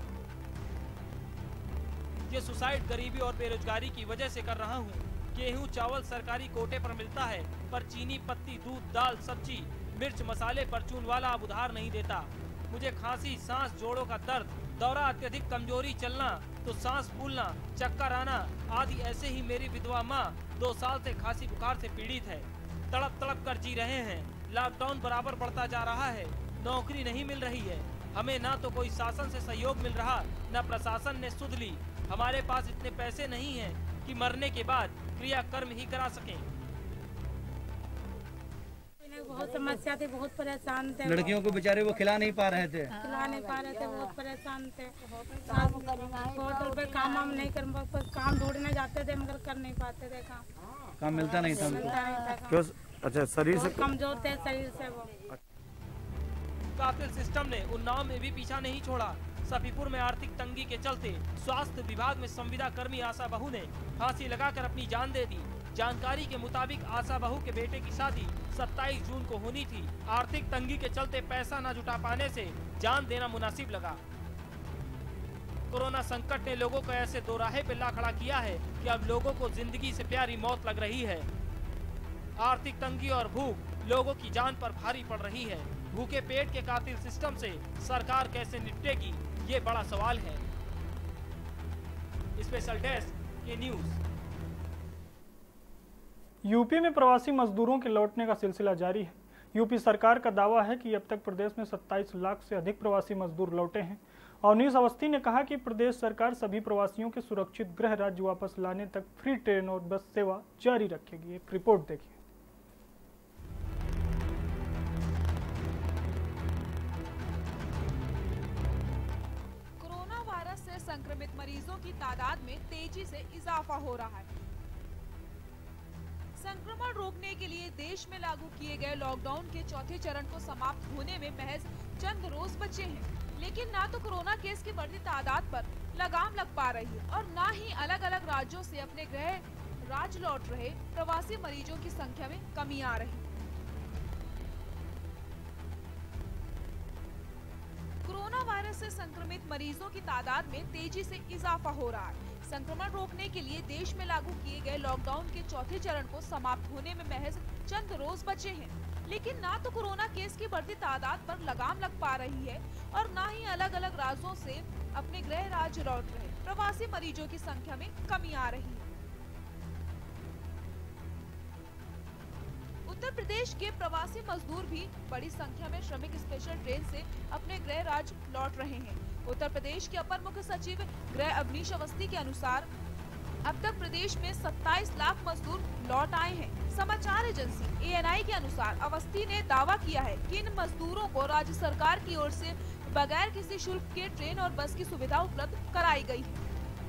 ये सुसाइड गरीबी और बेरोजगारी की वजह से कर रहा हूँ। गेहूँ चावल सरकारी कोटे पर मिलता है, पर चीनी पत्ती दूध दाल सब्जी मिर्च मसाले परचून वाला अब उधार नहीं देता। मुझे खांसी सांस जोड़ों का दर्द दौरा अत्यधिक कमजोरी चलना तो सांस फूलना चक्कर आना आदि ऐसे ही मेरी विधवा माँ दो साल से खांसी बुखार से पीड़ित है। तड़प तड़प कर जी रहे हैं। लॉकडाउन बराबर बढ़ता जा रहा है, नौकरी नहीं मिल रही है। हमें ना तो कोई शासन से सहयोग मिल रहा, न प्रशासन ने सुध ली। हमारे पास इतने पैसे नहीं हैं कि मरने के बाद क्रियाकर्म ही करा सकें। बहुत समस्या थी, बहुत परेशान थे। लड़कियों को बेचारे वो खिला नहीं पा रहे थे खिला नहीं पा रहे थे, बहुत परेशान थे। होटल पे काम हम नहीं कर, बस काम ढूंढने जाते थे मगर कर नहीं पाते थे काम काम मिलता नहीं था उनको। क्यों? अच्छा, शरीर से कमजोर थे, शरीर से वो। कातिल सिस्टम ने उन्नाव में भी पीछा नहीं छोड़ा। सफीपुर में आर्थिक तंगी के चलते स्वास्थ्य विभाग में संविदा कर्मी आशा बहू ने फांसी लगाकर अपनी जान दे दी। जानकारी के मुताबिक आशा बहू के बेटे की शादी सत्ताईस जून को होनी थी। आर्थिक तंगी के चलते पैसा न जुटा पाने से जान देना मुनासिब लगा। कोरोना संकट ने लोगों को ऐसे दोराहे पे ला खड़ा किया है कि अब लोगों को जिंदगी से प्यारी मौत लग रही है। आर्थिक तंगी और भूख लोगों की जान पर भारी पड़ रही है। भूखे पेट के कातिल सिस्टम से सरकार कैसे निपटेगी, ये बड़ा सवाल है। स्पेशल डेस्क के न्यूज। यूपी में प्रवासी मजदूरों के लौटने का सिलसिला जारी है। यूपी सरकार का दावा है कि अब तक प्रदेश में सत्ताईस लाख से अधिक प्रवासी मजदूर लौटे हैं। अवनीश अवस्थी ने कहा कि प्रदेश सरकार सभी प्रवासियों के सुरक्षित गृह राज्य वापस लाने तक फ्री ट्रेन और बस सेवा जारी रखेगी। एक रिपोर्ट देखिए। कोरोना वायरस से संक्रमित मरीजों की तादाद में तेजी से इजाफा हो रहा है। संक्रमण रोकने के लिए देश में लागू किए गए लॉकडाउन के चौथे चरण को समाप्त होने में महज चंद रोज बचे हैं, लेकिन ना तो कोरोना केस की बढ़ती तादाद पर लगाम लग पा रही है और ना ही अलग अलग राज्यों से अपने गृह राज्य लौट रहे प्रवासी मरीजों की संख्या में कमी आ रही। कोरोना वायरस से संक्रमित मरीजों की तादाद में तेजी से इजाफा हो रहा है। संक्रमण रोकने के लिए देश में लागू किए गए लॉकडाउन के चौथे चरण को समाप्त होने में महज चंद रोज बचे हैं, लेकिन ना तो कोरोना केस की बढ़ती तादाद पर लगाम लग पा रही है और ना ही अलग अलग राज्यों से अपने गृह राज्य लौट रहे प्रवासी मरीजों की संख्या में कमी आ रही है। उत्तर प्रदेश के प्रवासी मजदूर भी बड़ी संख्या में श्रमिक स्पेशल ट्रेन से अपने गृह राज्य लौट रहे हैं। उत्तर प्रदेश के अपर मुख्य सचिव गृह अवनीश अवस्थी के अनुसार अब तक प्रदेश में सत्ताईस लाख मजदूर लौट आए हैं। समाचार एजेंसी ए एन आई के अनुसार अवस्थी ने दावा किया है कि इन मजदूरों को राज्य सरकार की ओर से बगैर किसी शुल्क के ट्रेन और बस की सुविधा उपलब्ध कराई गई है।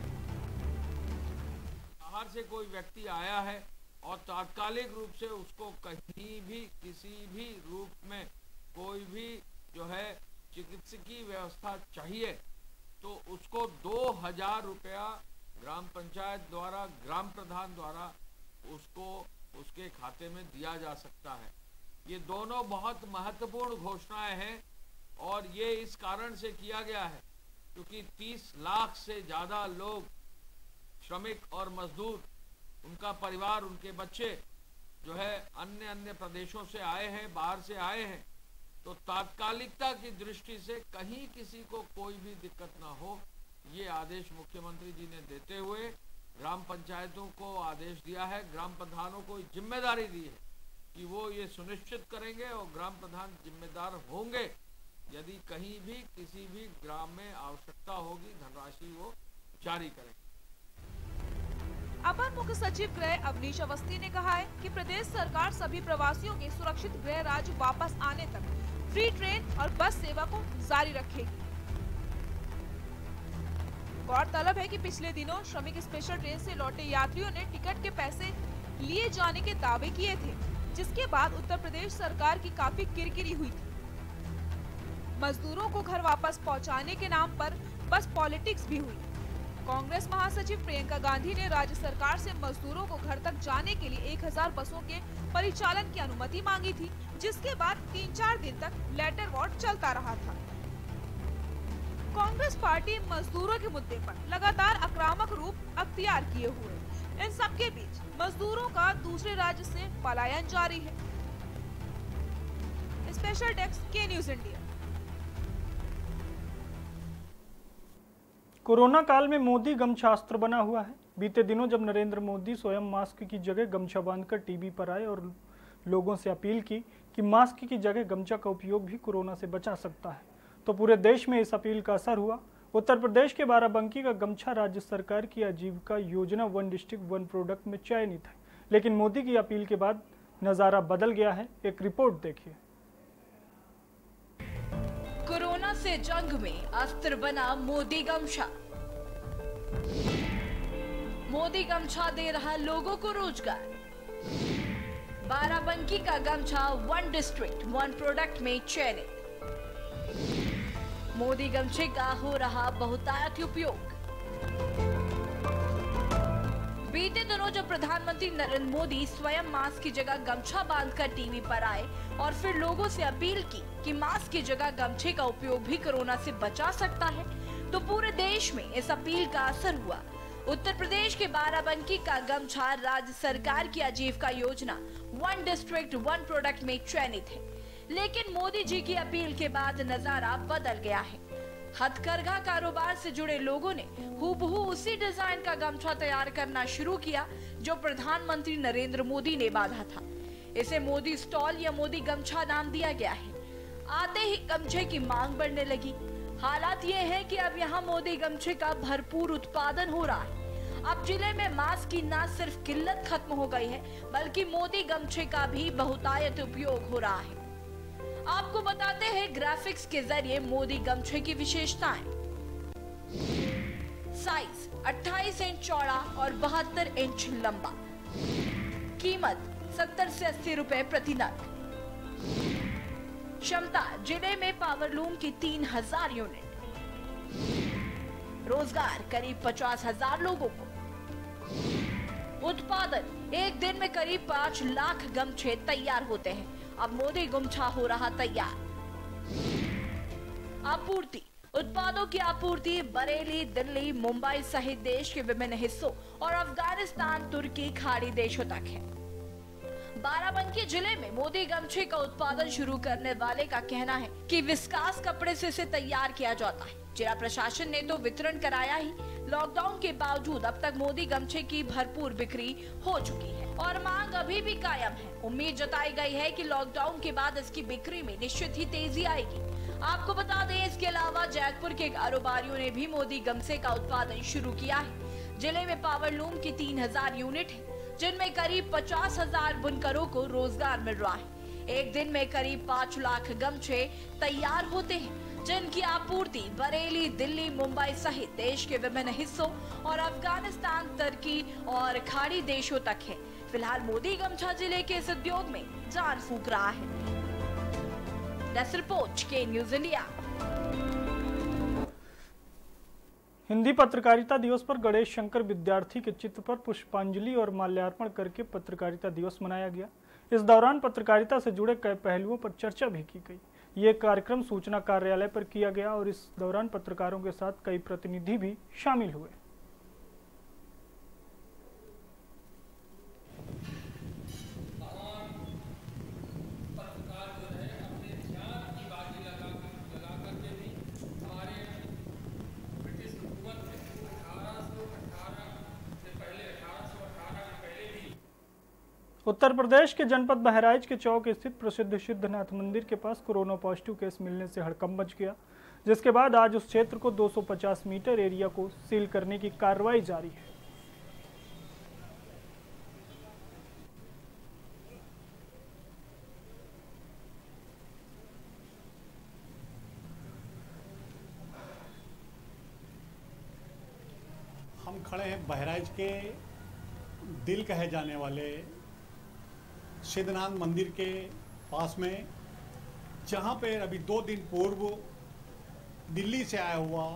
बाहर से कोई व्यक्ति आया है और तात्कालिक रूप से उसको कहीं भी किसी भी रूप में कोई भी जो है चिकित्सकीय व्यवस्था चाहिए तो उसको दो हजार रुपया ग्राम पंचायत द्वारा, ग्राम प्रधान द्वारा उसको उसके खाते में दिया जा सकता है। ये दोनों बहुत महत्वपूर्ण घोषणाएं हैं और ये इस कारण से किया गया है क्योंकि तीस लाख से ज्यादा लोग श्रमिक और मजदूर, उनका परिवार, उनके बच्चे जो है अन्य अन्य प्रदेशों से आए हैं, बाहर से आए हैं। तो तात्कालिकता की दृष्टि से कहीं किसी को कोई भी दिक्कत ना हो, ये आदेश मुख्यमंत्री जी ने देते हुए ग्राम पंचायतों को आदेश दिया है, ग्राम प्रधानों को जिम्मेदारी दी है कि वो ये सुनिश्चित करेंगे और ग्राम प्रधान जिम्मेदार होंगे यदि कहीं भी किसी भी ग्राम में आवश्यकता होगी धनराशि वो जारी करेंगे। अपर मुख्य सचिव गृह अवनीश अवस्थी ने कहा है कि प्रदेश सरकार सभी प्रवासियों के सुरक्षित गृह राज्य वापस आने तक फ्री ट्रेन और बस सेवा को जारी रखेगी। गौरतलब है कि पिछले दिनों श्रमिक स्पेशल ट्रेन से लौटे यात्रियों ने टिकट के पैसे लिए जाने के दावे किए थे, जिसके बाद उत्तर प्रदेश सरकार की काफी किरकिरी हुई थी। मजदूरों को घर वापस पहुंचाने के नाम पर बस पॉलिटिक्स भी हुई। कांग्रेस महासचिव प्रियंका गांधी ने राज्य सरकार से मजदूरों को घर तक जाने के लिए एक हजार बसों के परिचालन की अनुमति मांगी थी, जिसके बाद तीन चार दिन तक लेटर वॉर चलता रहा था। कांग्रेस पार्टी मजदूरों के मुद्दे पर लगातार आक्रामक रूप अख्तियार किए हुए। इन सबके बीच मजदूरों का दूसरे राज्य से पलायन जारी है। स्पेशल डेस्क के न्यूज इंडिया। कोरोना काल में मोदी गमछास्त्र बना हुआ है। बीते दिनों जब नरेंद्र मोदी स्वयं मास्क की जगह गमछा बांधकर टीवी पर आए और लोगों से अपील की कि मास्क की जगह गमछा का उपयोग भी कोरोना से बचा सकता है, तो पूरे देश में इस अपील का असर हुआ। उत्तर प्रदेश के बाराबंकी का गमछा राज्य सरकार की आजीविका योजना वन डिस्ट्रिक्ट वन प्रोडक्ट में चयनित है, लेकिन मोदी की अपील के बाद नजारा बदल गया है। एक रिपोर्ट देखिए। कोरोना से जंग में अस्त्र बना मोदी गमछा। मोदी गमछा दे रहा लोगों को रोजगार। बाराबंकी का गमछा वन डिस्ट्रिक्ट वन प्रोडक्ट में चयनित। मोदी गमछे का हो रहा बहुतायत उपयोग। बीते दिनों जब प्रधानमंत्री नरेंद्र मोदी स्वयं मास्क की जगह गमछा बांधकर टीवी पर आए और फिर लोगों से अपील की कि मास्क की जगह गमछे का उपयोग भी कोरोना से बचा सकता है, तो पूरे देश में इस अपील का असर हुआ। उत्तर प्रदेश के बाराबंकी का गमछा राज्य सरकार की आजीविका योजना वन डिस्ट्रिक्ट वन प्रोडक्ट में चयनित है, लेकिन मोदी जी की अपील के बाद नजारा बदल गया है। हथकरघा कारोबार से जुड़े लोगों ने हूबहू उसी डिजाइन का गमछा तैयार करना शुरू किया जो प्रधानमंत्री नरेंद्र मोदी ने बांधा था। इसे मोदी स्टॉल या मोदी गमछा नाम दिया गया है। आते ही गमछे की मांग बढ़ने लगी। हालात ये है कि अब यहाँ मोदी गमछे का भरपूर उत्पादन हो रहा है। अब जिले में मास्क की न सिर्फ किल्लत खत्म हो गई है, बल्कि मोदी गमछे का भी बहुतायत उपयोग हो रहा है। आपको बताते हैं ग्राफिक्स के जरिए मोदी गमछे की विशेषताएं। साइज अट्ठाईस इंच चौड़ा और बहत्तर इंच लंबा। कीमत सत्तर से अस्सी रुपए प्रति नग। क्षमता जिले में पावरलूम की तीन हजार यूनिट। रोजगार करीब पचास हजार लोगों को। उत्पादन एक दिन में करीब पाँच लाख गमछे तैयार होते हैं। अब मोदी गमछा हो रहा तैयार। आपूर्ति उत्पादों की आपूर्ति बरेली, दिल्ली, मुंबई सहित देश के विभिन्न हिस्सों और अफगानिस्तान, तुर्की, खाड़ी देशों तक है। बाराबंकी जिले में मोदी गमछे का उत्पादन शुरू करने वाले का कहना है कि विस्कास कपड़े से इसे तैयार किया जाता है। जिला प्रशासन ने तो वितरण कराया ही, लॉकडाउन के बावजूद अब तक मोदी गमछे की भरपूर बिक्री हो चुकी है और मांग अभी भी कायम है। उम्मीद जताई गई है कि लॉकडाउन के बाद इसकी बिक्री में निश्चित ही तेजी आएगी। आपको बता दें, इसके अलावा जैतपुर के कारोबारियों ने भी मोदी गमछे का उत्पादन शुरू किया है। जिले में पावरलूम की तीन हजार यूनिट है, जिनमें करीब पचास हजार बुनकरों को रोजगार मिल रहा है। एक दिन में करीब पाँच लाख गमछे तैयार होते हैं, जिनकी आपूर्ति बरेली, दिल्ली, मुंबई सहित देश के विभिन्न हिस्सों और अफगानिस्तान, तुर्की और खाड़ी देशों तक है। फिलहाल मोदी गमछा जिले के इस उद्योग में जान फूंक रहा है। Desk report K news India. Hindi पत्रकारिता दिवस पर गणेश शंकर विद्यार्थी के चित्र पर पुष्पांजलि और माल्यार्पण करके पत्रकारिता दिवस मनाया गया। इस दौरान पत्रकारिता से जुड़े कई पहलुओं पर चर्चा भी की गई। ये कार्यक्रम सूचना कार्यालय पर किया गया और इस दौरान पत्रकारों के साथ कई प्रतिनिधि भी शामिल हुए। उत्तर प्रदेश के जनपद बहराइच के चौक स्थित प्रसिद्ध सिद्धनाथ मंदिर के पास कोरोना पॉजिटिव केस मिलने से हड़कंप मच गया, जिसके बाद आज उस क्षेत्र को दो सौ पचास मीटर एरिया को सील करने की कार्रवाई जारी है। हम खड़े हैं बहराइच के दिल कहे जाने वाले सिद्धनाथ मंदिर के पास में, जहां पे अभी दो दिन पूर्व दिल्ली से आया हुआ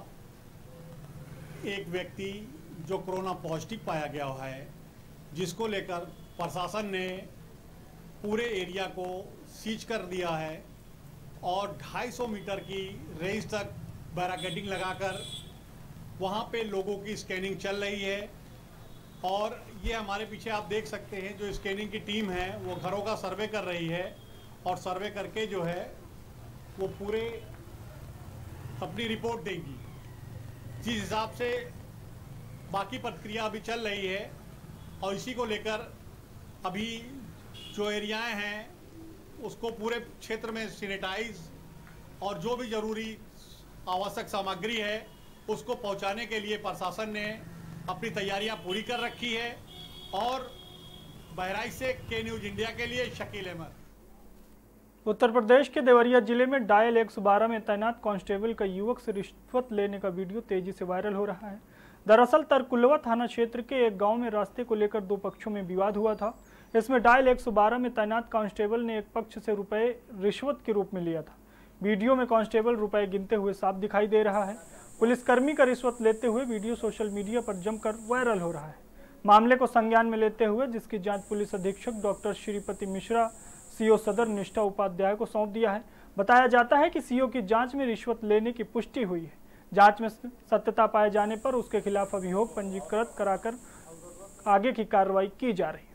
एक व्यक्ति जो कोरोना पॉजिटिव पाया गया है, जिसको लेकर प्रशासन ने पूरे एरिया को सीज कर दिया है और ढाई सौ मीटर की रेंज तक बैरिकेडिंग लगाकर वहां पे लोगों की स्कैनिंग चल रही है। और ये हमारे पीछे आप देख सकते हैं, जो स्कैनिंग की टीम है वो घरों का सर्वे कर रही है और सर्वे करके जो है वो पूरे अपनी रिपोर्ट देगी। जिस हिसाब से बाकी प्रक्रिया अभी चल रही है और इसी को लेकर अभी जो एरियाएं हैं उसको पूरे क्षेत्र में सैनिटाइज और जो भी ज़रूरी आवश्यक सामग्री है उसको पहुंचाने के लिए प्रशासन ने अपनी तैयारियां पूरी कर रखी है। और बहराइच से के न्यूज इंडिया के लिए शकील अहमद। उत्तर प्रदेश के देवरिया जिले में डायल एक सौ बारह में तैनात कांस्टेबल का युवक से रिश्वत लेने का वीडियो तेजी से वायरल हो रहा है। दरअसल तरकुलवा थाना क्षेत्र के एक गांव में रास्ते को लेकर दो पक्षों में विवाद हुआ था। इसमें डायल एक सौ बारह में तैनात कांस्टेबल ने एक पक्ष से रुपए रिश्वत के रूप में लिया था। वीडियो में कांस्टेबल रुपए गिनते हुए साफ दिखाई दे रहा है। पुलिसकर्मी का रिश्वत लेते हुए वीडियो सोशल मीडिया पर जमकर वायरल हो रहा है। मामले को संज्ञान में लेते हुए जिसकी जांच पुलिस अधीक्षक डॉक्टर श्रीपति मिश्रा सीओ सदर निष्ठा उपाध्याय को सौंप दिया है। बताया जाता है कि सीओ की जांच में रिश्वत लेने की पुष्टि हुई है। जांच में सत्यता पाए जाने पर उसके खिलाफ अभियोग पंजीकृत कराकर आगे की कार्रवाई की जा रही है।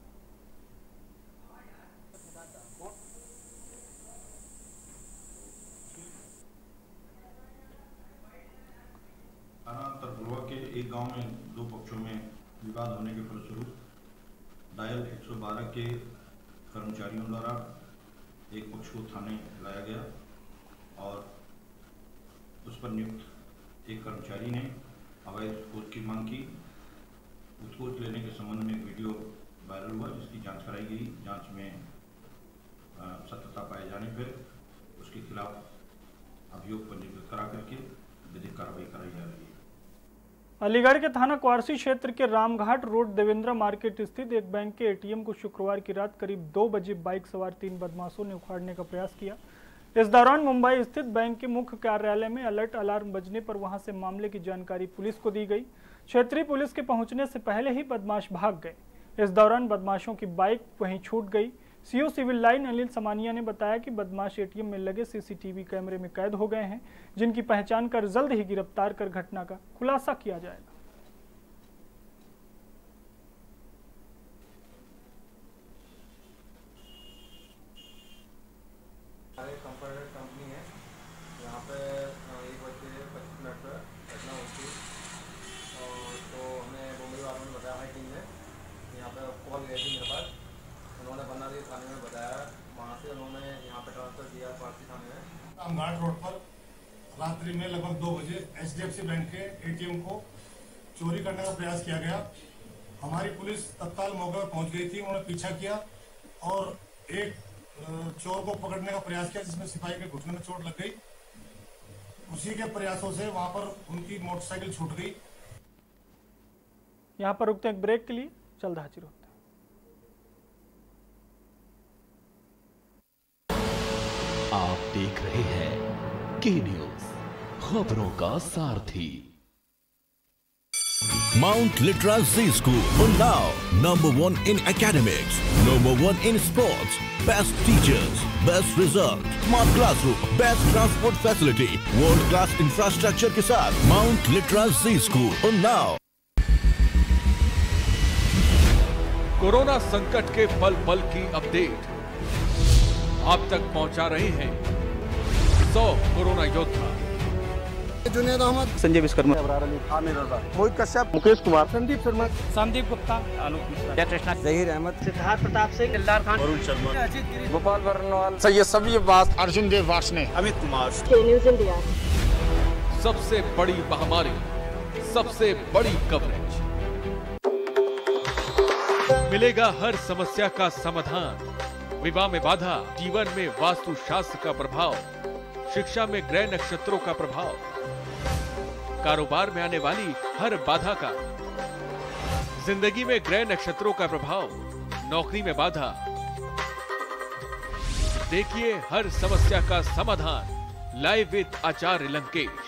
तरकुलवा के एक गांव में दो पक्षों में विवाद होने के फलस्वरूप डायल एक सौ बारह के कर्मचारियों द्वारा एक पक्ष को थाने लाया गया और उस पर नियुक्त एक कर्मचारी ने अवैध घूस की मांग की। उस घूस लेने के संबंध में एक वीडियो वायरल हुआ जिसकी जांच कराई गई। जांच में सत्यता पाए जाने पर उसके खिलाफ अभियोग पंजीकृत करा करके विधिक कार्रवाई कराई जा रही है। अलीगढ़ के थाना क्वारसी क्षेत्र के रामघाट रोड देवेंद्र मार्केट स्थित एक बैंक के एटीएम को शुक्रवार की रात करीब दो बजे बाइक सवार तीन बदमाशों ने उखाड़ने का प्रयास किया। इस दौरान मुंबई स्थित बैंक के मुख्य कार्यालय में अलर्ट अलार्म बजने पर वहां से मामले की जानकारी पुलिस को दी गई। क्षेत्रीय पुलिस के पहुंचने से पहले ही बदमाश भाग गए। इस दौरान बदमाशों की बाइक वहीं छूट गई। CO civil line Anil Samania ने बताया कि बदमाश एटीएम में लगे सीसीटीवी कैमरे में कैद हो गए हैं, जिनकी पहचान कर जल्द ही गिरफ्तार कर घटना का खुलासा किया जाएगा। हमारे कंप्यूटर कंपनी है, यहाँ पे एक बजे पच्चीस मिनट पर घटना होती है और तो हमें मुंबई वालों ने बताया है टीम ने यहाँ पे कॉल गई थी मेरे पास। उन्होंने बनारस थाने में बताया, वहाँ से उन्होंने यहाँ पे ट्रांसफर किया क्वारसी थाने में। रामघाट रोड पर रात्रि में लगभग दो बजे H D F C bank के एटीएम को चोरी करने का प्रयास किया गया। हमारी पुलिस तत्काल मौके पर पहुंच गई थी। उन्होंने पीछा किया और एक चोर को पकड़ने का प्रयास किया जिसमें सिपाही के घुटने में चोट लग गई। उसी के प्रयासों से वहां पर उनकी मोटरसाइकिल छूट गई। यहाँ पर रुकते हैं एक ब्रेक के लिए, जल्द हाजिर होते हैं। आप देख रहे हैं के न्यूज, खबरों का सारथी। Mount Litra Z School, Unnao, number one in academics, number one in sports, best teachers, best result, smart classroom, best transport facility, world class infrastructure के साथ Mount Litra Z School, Unnao। Corona संकट के पल पल की update आप तक पहुंचा रहे हैं सौ कोरोना योद्धा। जुनेद अहमद, संजय विश्वकर्मा, आमिर रजा, मोहित कश्यप, मुकेश कुमार, संदीप शर्मा, संदीप गुप्ता, आलोक मिश्रा, जयकृष्णा, जहीर अहमद, सिद्धार्थ प्रताप सिंह, दिलदार खान, वरुण शर्मा, अजीत गिरी, गोपाल वर्णवाल, सैयद सभी अब्बास, अर्जुन देव वार्ष्णेय, अमित कुमार, न्यूज इंडिया। सबसे बड़ी महामारी, सबसे बड़ी कवरेज, मिलेगा हर समस्या का समाधान। विवाह में बाधा, जीवन में वास्तु शास्त्र का प्रभाव, शिक्षा में ग्रह नक्षत्रों का प्रभाव, कारोबार में आने वाली हर बाधा का, जिंदगी में ग्रह नक्षत्रों का प्रभाव, नौकरी में बाधा। देखिए हर समस्या का समाधान लाइव विद आचार्य लंकेश।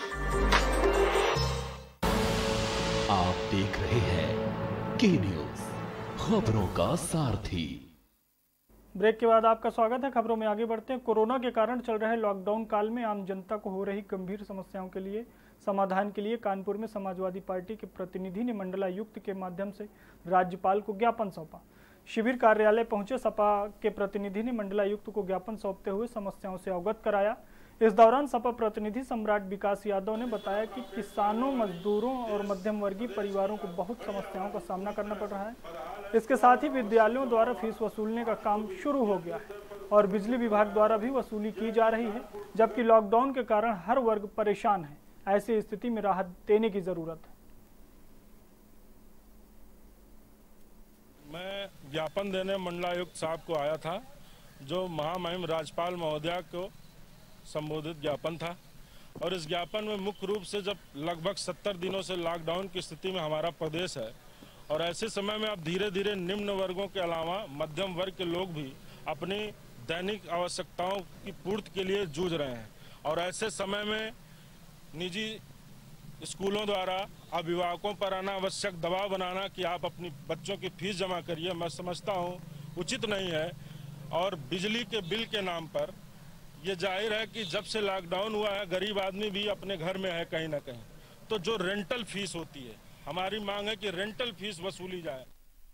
आप देख रहे हैं के न्यूज, खबरों का सारथी। ब्रेक के बाद आपका स्वागत है। खबरों में आगे बढ़ते हैं। कोरोना के कारण चल रहे लॉकडाउन काल में आम जनता को हो रही गंभीर समस्याओं के लिए समाधान के लिए कानपुर में समाजवादी पार्टी के प्रतिनिधि ने मंडलायुक्त के माध्यम से राज्यपाल को ज्ञापन सौंपा। शिविर कार्यालय पहुंचे सपा के प्रतिनिधि ने मंडलायुक्त को ज्ञापन सौंपते हुए समस्याओं से अवगत कराया। इस दौरान सपा प्रतिनिधि सम्राट विकास यादव ने बताया कि किसानों, मजदूरों और मध्यम वर्गीय परिवारों को बहुत समस्याओं का सामना करना पड़ रहा है। इसके साथ ही विद्यालयों द्वारा फीस वसूलने का काम शुरू हो गया है और बिजली विभाग द्वारा भी वसूली की जा रही है, जबकि लॉकडाउन के कारण हर वर्ग परेशान है। ऐसी स्थिति में राहत देने की जरूरत है। मैं ज्ञापन देने मंडलायुक्त साहब को आया था, जो महामहिम राज्यपाल महोदया को संबोधित ज्ञापन था। और इस ज्ञापन में मुख्य रूप से जब लगभग सत्तर दिनों से लॉकडाउन की स्थिति में हमारा प्रदेश है और ऐसे समय में अब धीरे धीरे निम्न वर्गों के अलावा मध्यम वर्ग के लोग भी अपनी दैनिक आवश्यकताओं की पूर्ति के लिए जूझ रहे हैं। और ऐसे समय में निजी स्कूलों द्वारा अभिभावकों पर अनावश्यक दबाव बनाना कि आप अपनी बच्चों की फीस जमा करिए, मैं समझता हूँ उचित नहीं है। और बिजली के बिल के नाम पर ये जाहिर है कि जब से लॉकडाउन हुआ है गरीब आदमी भी अपने घर में है कहीं ना कहीं, तो जो रेंटल फीस होती है, हमारी मांग है कि रेंटल फीस वसूली जाए।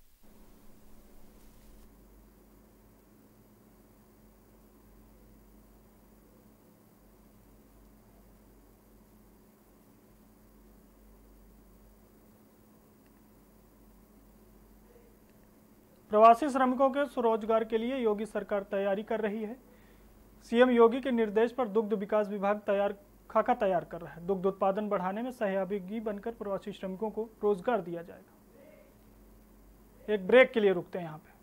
प्रवासी श्रमिकों के स्वरोजगार के लिए योगी सरकार तैयारी कर रही है। सीएम योगी के निर्देश पर दुग्ध विकास विभाग तैयार खाका तैयार कर रहा है। दुग्ध उत्पादन बढ़ाने में सहयोगी बनकर प्रवासी श्रमिकों को रोजगार दिया जाएगा। एक ब्रेक के लिए रुकते हैं यहाँ पे।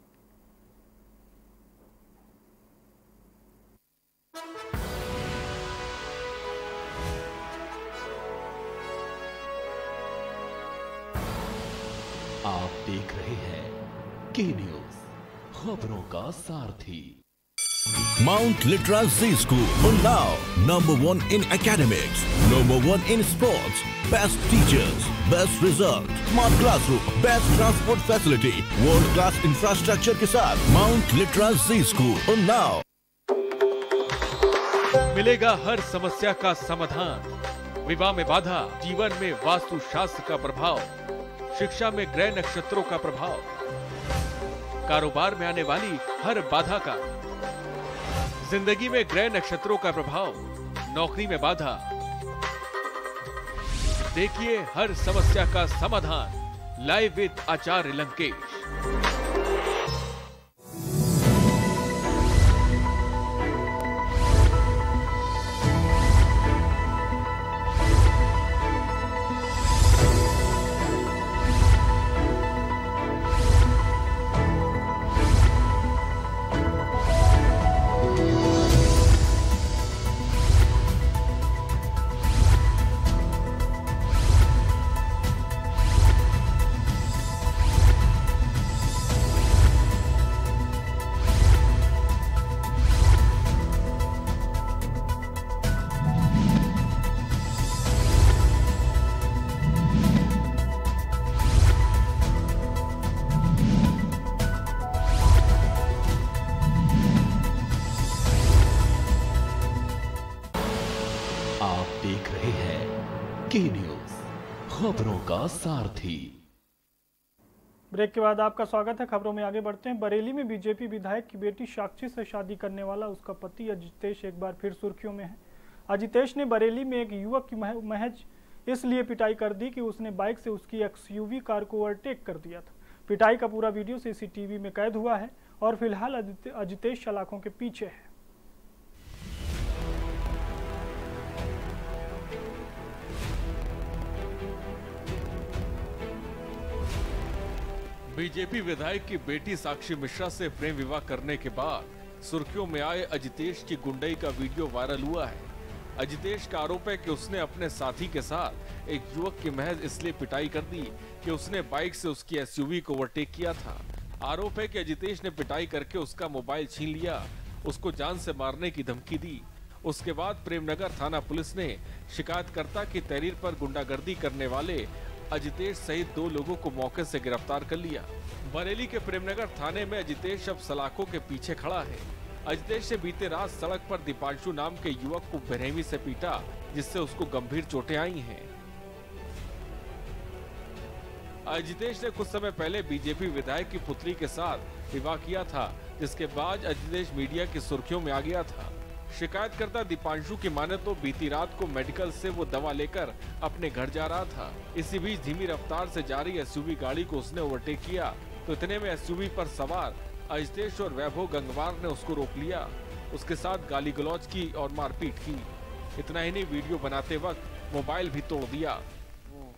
आप देख रहे हैं के न्यूज, खबरों का सारथी। Mount Litra Z School, Unnao, number one in academics, number one in sports, best teachers, best result, smart classroom, best transport facility, world class infrastructure के साथ Mount Litra Z School, Unnao। मिलेगा हर समस्या का समाधान, विवाह में बाधा, जीवन में वास्तु शास्त्र का प्रभाव, शिक्षा में ग्रह नक्षत्रों का प्रभाव, कारोबार में आने वाली हर बाधा का, जिंदगी में ग्रह नक्षत्रों का प्रभाव, नौकरी में बाधा। देखिए हर समस्या का समाधान लाइव विद आचार्य लंकेश। के न्यूज, खबरों का सारथी। ब्रेक के बाद आपका स्वागत है। खबरों में आगे बढ़ते हैं। बरेली में बीजेपी विधायक की बेटी साक्षी से शादी करने वाला उसका पति अजितेश एक बार फिर सुर्खियों में है। अजितेश ने बरेली में एक युवक की महज इसलिए पिटाई कर दी कि उसने बाइक से उसकी एक्सयूवी कार को ओवरटेक कर दिया था। पिटाई का पूरा वीडियो सीसीटीवी में कैद हुआ है और फिलहाल अजितेश सलाखों के पीछे है। बीजेपी विधायक की बेटी साक्षी मिश्रा से प्रेम विवाह करने के बाद सुर्खियों में आए अजितेश की गुंडई का वीडियो वायरल हुआ है। अजितेश का आरोप है कि उसने अपने साथी के साथ एक युवक की महज इसलिए पिटाई कर दी कि उसने बाइक से उसकी एसयूवी को ओवरटेक किया था। आरोप है कि अजितेश ने पिटाई करके उसका मोबाइल छीन लिया, उसको जान से मारने की धमकी दी। उसके बाद प्रेमनगर थाना पुलिस ने शिकायतकर्ता की तहरीर पर गुंडागर्दी करने वाले अजितेश सहित दो लोगों को मौके से गिरफ्तार कर लिया। बरेली के प्रेमनगर थाने में अजितेश अब सलाखों के पीछे खड़ा है। अजितेश ने बीते रात सड़क पर दीपांशु नाम के युवक को बेरहमी से पीटा, जिससे उसको गंभीर चोटें आई हैं। अजितेश ने कुछ समय पहले बीजेपी विधायक की पुत्री के साथ विवाह किया था, जिसके बाद अजितेश मीडिया की सुर्खियों में आ गया था। शिकायतकर्ता दीपांशु की माने तो बीती रात को मेडिकल से वो दवा लेकर अपने घर जा रहा था। इसी बीच धीमी रफ्तार से जा रही एसयूवी गाड़ी को उसने ओवरटेक किया, तो इतने में एसयूवी पर सवार अजितेश और वैभव गंगवार ने उसको रोक लिया, उसके साथ गाली गलौज की और मारपीट की। इतना ही नहीं, वीडियो बनाते वक्त मोबाइल भी तोड़ दिया।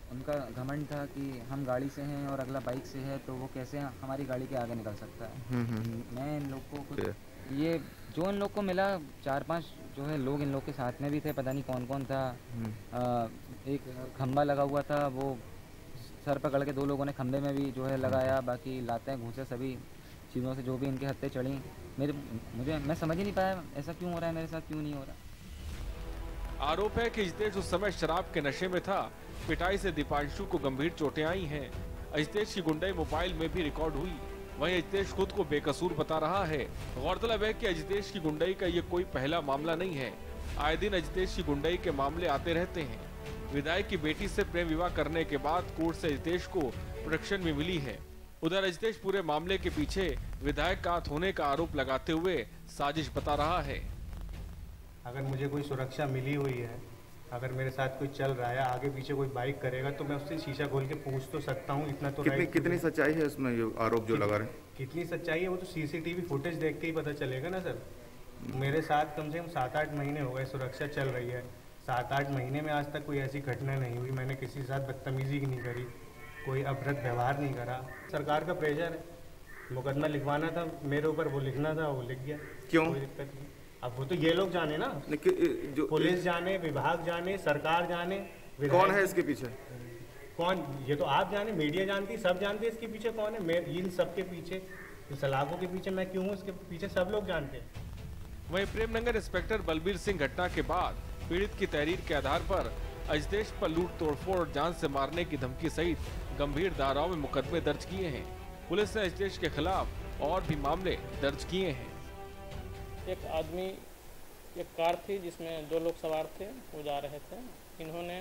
उनका घमंड था कि हम गाड़ी से हैं और अगला बाइक से है, तो वो कैसे हमारी गाड़ी के आगे निकल सकता है। मैं इन लोग को कुछ ये जो इन लोग को मिला, चार पांच जो है लोग इन लोग के साथ में भी थे, पता नहीं कौन कौन था। आ, एक खंबा लगा हुआ था, वो सर पकड़ के दो लोगों ने खंबे में भी जो है लगाया। बाकी लातें घूंसे सभी चीज़ों से जो भी इनके हत्थे चढ़ी, मेरे मुझे मैं समझ ही नहीं पाया ऐसा क्यों हो रहा है, मेरे साथ क्यों नहीं हो रहा। आरोप है कि अजितेश उस समय शराब के नशे में था। पिटाई से दीपांशु को गंभीर चोटें आई हैं। अजितेश की गुंडाई मोबाइल में भी रिकॉर्ड हुई। वहीं अजितेश खुद को बेकसूर बता रहा है। गौरतलब है कि अजितेश की गुंडाई का ये कोई पहला मामला नहीं है। आए दिन अजितेश की गुंडाई के मामले आते रहते हैं। विधायक की बेटी से प्रेम विवाह करने के बाद कोर्ट से अजितेश को प्रोटेक्शन भी मिली है। उधर अजितेश पूरे मामले के पीछे विधायक का हाथ होने का आरोप लगाते हुए साजिश बता रहा है। अगर मुझे कोई सुरक्षा मिली हुई है, अगर मेरे साथ कोई चल रहा है, आगे पीछे कोई बाइक करेगा, तो मैं उससे शीशा खोल के पूछ तो सकता हूँ। इतना तो कितनी कितनी सच्चाई है इसमें, ये आरोप जो लगा रहे हैं? कितनी सच्चाई है वो तो सीसीटीवी फुटेज देख के ही पता चलेगा ना सर। मेरे साथ कम से कम सात आठ महीने हो गए सुरक्षा चल रही है। सात आठ महीने में आज तक कोई ऐसी घटना नहीं हुई, मैंने किसी के साथ बदतमीजी नहीं करी, कोई अपराध व्यवहार नहीं करा। सरकार का प्रेशर है, मुकदमा लिखवाना था मेरे ऊपर, वो लिखना था, वो लिख गया। क्यों? कोई दिक्कत नहीं। अब वो तो ये लोग जाने ना, जो पुलिस जाने, विभाग जाने, सरकार जाने। कौन है इसके पीछे? कौन, ये तो आप जाने, मीडिया जानती, सब जानते हैं इसके पीछे कौन है। मैं इन सब के पीछे, सलाखों के पीछे मैं क्यों हूँ, इसके पीछे सब लोग जानते हैं। वहीं प्रेमनगर इंस्पेक्टर बलबीर सिंह घटना के बाद पीड़ित की तहरीर के आधार पर अजितेश पर लूट तोड़फोड़ और जान से मारने की धमकी सहित गंभीर धाराओं में मुकदमे दर्ज किए हैं। पुलिस ने अजितेश के खिलाफ और भी मामले दर्ज किए हैं। एक आदमी, एक कार थी जिसमें दो लोग सवार थे, वो जा रहे थे। इन्होंने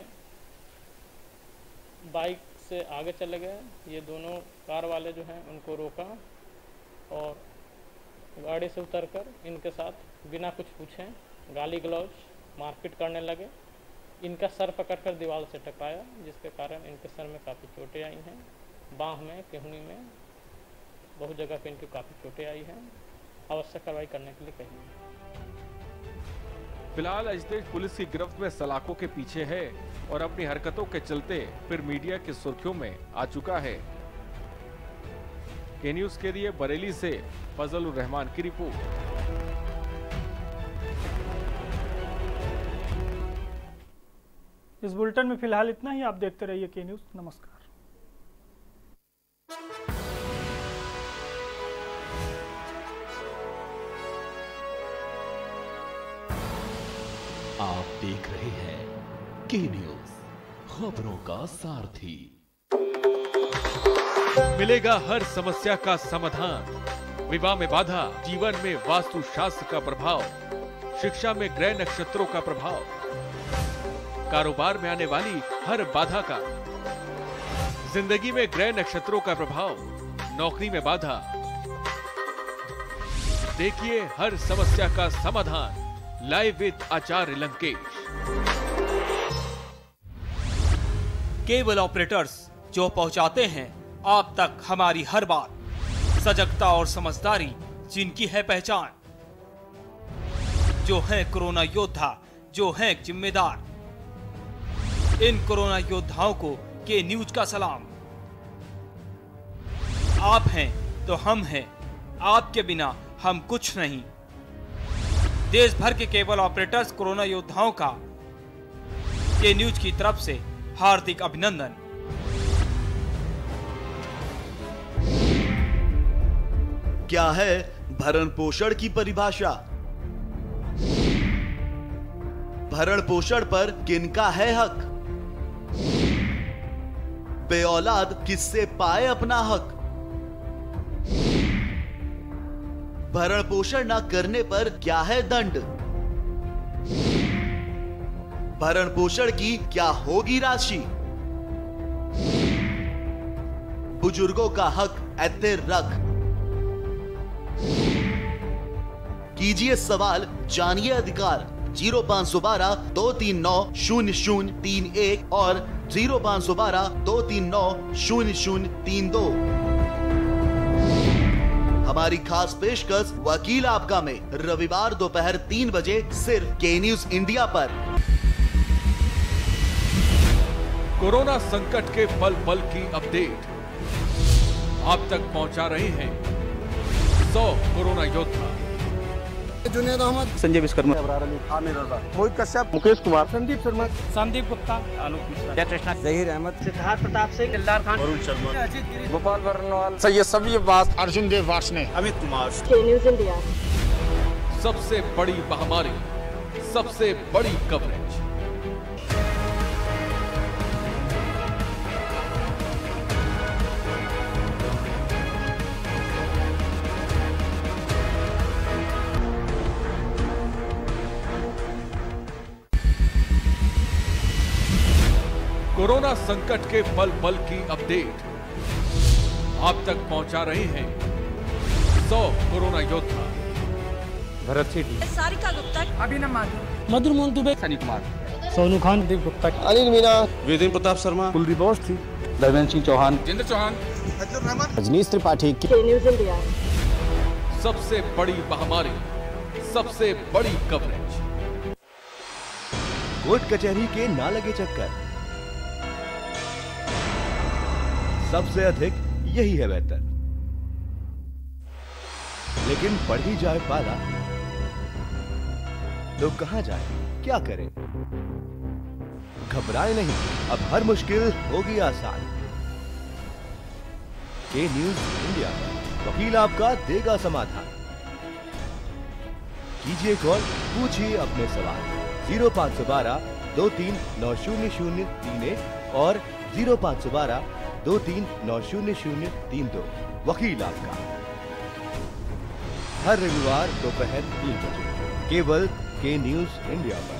बाइक से आगे चले गए, ये दोनों कार वाले जो हैं उनको रोका और गाड़ी से उतरकर इनके साथ बिना कुछ पूछे गाली गलौज मारपीट करने लगे। इनका सर पकड़कर दीवार से टकराया, जिसके कारण इनके सर में काफ़ी चोटें आई हैं, बांह में, केहनी में, बहुत जगह पे इनकी काफ़ी चोटें आई हैं। आवश्यक कार्रवाई करने के लिए कही। फिलहाल अजितेश पुलिस की गिरफ्त में सलाखों के पीछे है और अपनी हरकतों के चलते फिर मीडिया की सुर्खियों में आ चुका है। के न्यूज के लिए बरेली से फजल उर रहमान की रिपोर्ट। इस बुलेटिन में फिलहाल इतना ही। आप देखते रहिए के न्यूज। नमस्कार। आप देख रहे हैं के न्यूज, खबरों का सारथी। मिलेगा हर समस्या का समाधान। विवाह में बाधा, जीवन में वास्तु शास्त्र का प्रभाव, शिक्षा में ग्रह नक्षत्रों का प्रभाव, कारोबार में आने वाली हर बाधा का, जिंदगी में ग्रह नक्षत्रों का प्रभाव, नौकरी में बाधा। देखिए हर समस्या का समाधान live with Acharya Lankesh. Cable operators जो पहुंचाते हैं आप तक हमारी हर बात, सजगता और समझदारी जिनकी है पहचान, जो है कोरोना योद्धा, जो है जिम्मेदार। इन कोरोना योद्धाओं को के न्यूज का सलाम। आप हैं तो हम हैं, आपके बिना हम कुछ नहीं। देश भर के केबल ऑपरेटर्स कोरोना योद्धाओं का के न्यूज की तरफ से हार्दिक अभिनंदन। क्या है भरण पोषण की परिभाषा? भरण पोषण पर किनका है हक? बेऔलाद किससे पाए अपना हक? भरण पोषण न करने पर क्या है दंड? भरण पोषण की क्या होगी राशि? बुजुर्गों का हक ऐतिर रख। कीजिए सवाल, जानिए अधिकार। जीरो पांच सौ बारह दो तीन नौ शून्य शून्य तीन एक और जीरो पांच सौ बारह दो तीन नौ शून्य शून्य तीन दो। हमारी खास पेशकश वकील आपका में रविवार दोपहर तीन बजे सिर्फ के न्यूज इंडिया पर। कोरोना संकट के पल पल की अपडेट आप तक पहुंचा रहे हैं सौ कोरोना योद्धा। जुनेद अहमद, संजय विश्वकर्मा, आमिर रजा, मोहित कश्यप, मुकेश कुमार, संदीप शर्मा, संदीप गुप्ता, आलोक मिश्रा, कृष्णा, जहीर अहमद, सिद्धार्थ प्रताप सिंह, दिलदार खान, वरुण शर्मा, गोपाल वर्णवाल, सैयद सबी अब्बास, अर्जुन देव वार्ष्णे, अमित कुमार, न्यूज़ इंडिया। सबसे बड़ी महामारी, सबसे बड़ी कवरेज। कोरोना संकट के पल पल की अपडेट आप तक पहुंचा रहे हैं सौ कोरोना योद्धा। भरत सेठी, सारिका गुप्ता, अभिनव माथुर, मधुर मोहन दुबे, सनी कुमार, सोनू खान, दीप गुप्ता, अनिल मीना, वेदेंद्र प्रताप शर्मा, कुलदीप अवस्थी, धर्मेंद्र सिंह चौहान, जिंद्र चौहान, रजनीश त्रिपाठी। News India. सबसे बड़ी महामारी, सबसे बड़ी कवरेज। कोर्ट कचहरी के ना लगे चक्कर, सबसे अधिक यही है बेहतर। लेकिन बढ़ ही जाए पाला तो कहां जाए, क्या करें? घबराए नहीं, अब हर मुश्किल होगी आसान। के न्यूज इंडिया पर वकील आपका देगा समाधान। कीजिए कॉल, पूछिए अपने सवाल। जीरो पांच सौ बारह दो तीन नौ शून्य शून्य तीन एक और जीरो पांच सौ बारह दो तीन नौ शून्य शून्य तीन दो। वकील आपका हर रविवार दोपहर तीन बजे केवल के न्यूज इंडिया पर।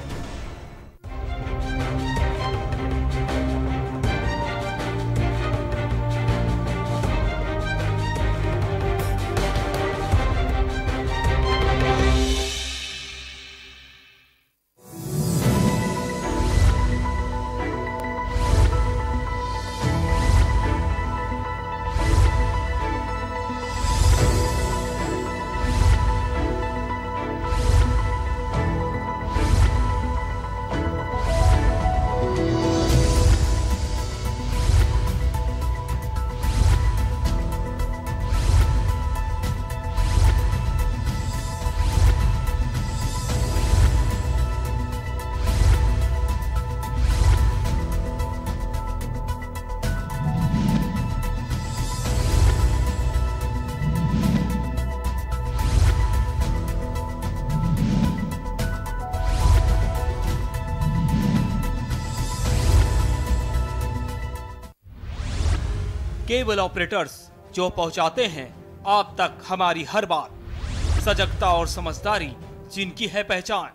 केबल ऑपरेटर्स जो पहुंचाते हैं आप तक हमारी हर बात, सजगता और समझदारी जिनकी है पहचान,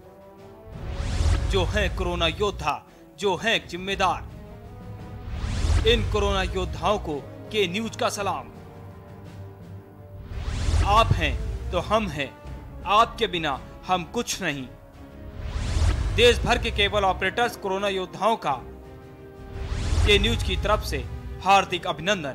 जो है कोरोना योद्धा, जो है जिम्मेदार। इन कोरोना योद्धाओं को के न्यूज का सलाम। आप हैं तो हम हैं, आपके बिना हम कुछ नहीं। देश भर के केबल ऑपरेटर्स कोरोना योद्धाओं का के न्यूज की तरफ से हार्दिक अभिनंदन।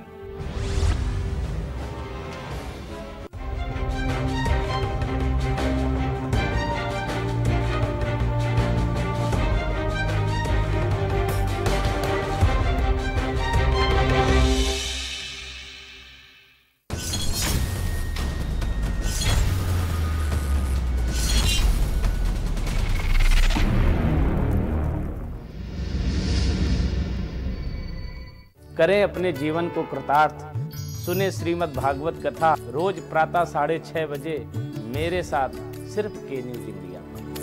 करें अपने जीवन को कृतार्थ, सुने श्रीमद् भागवत कथा रोज प्रातः साढ़े छह बजे मेरे साथ सिर्फ के न्यूज इंडिया।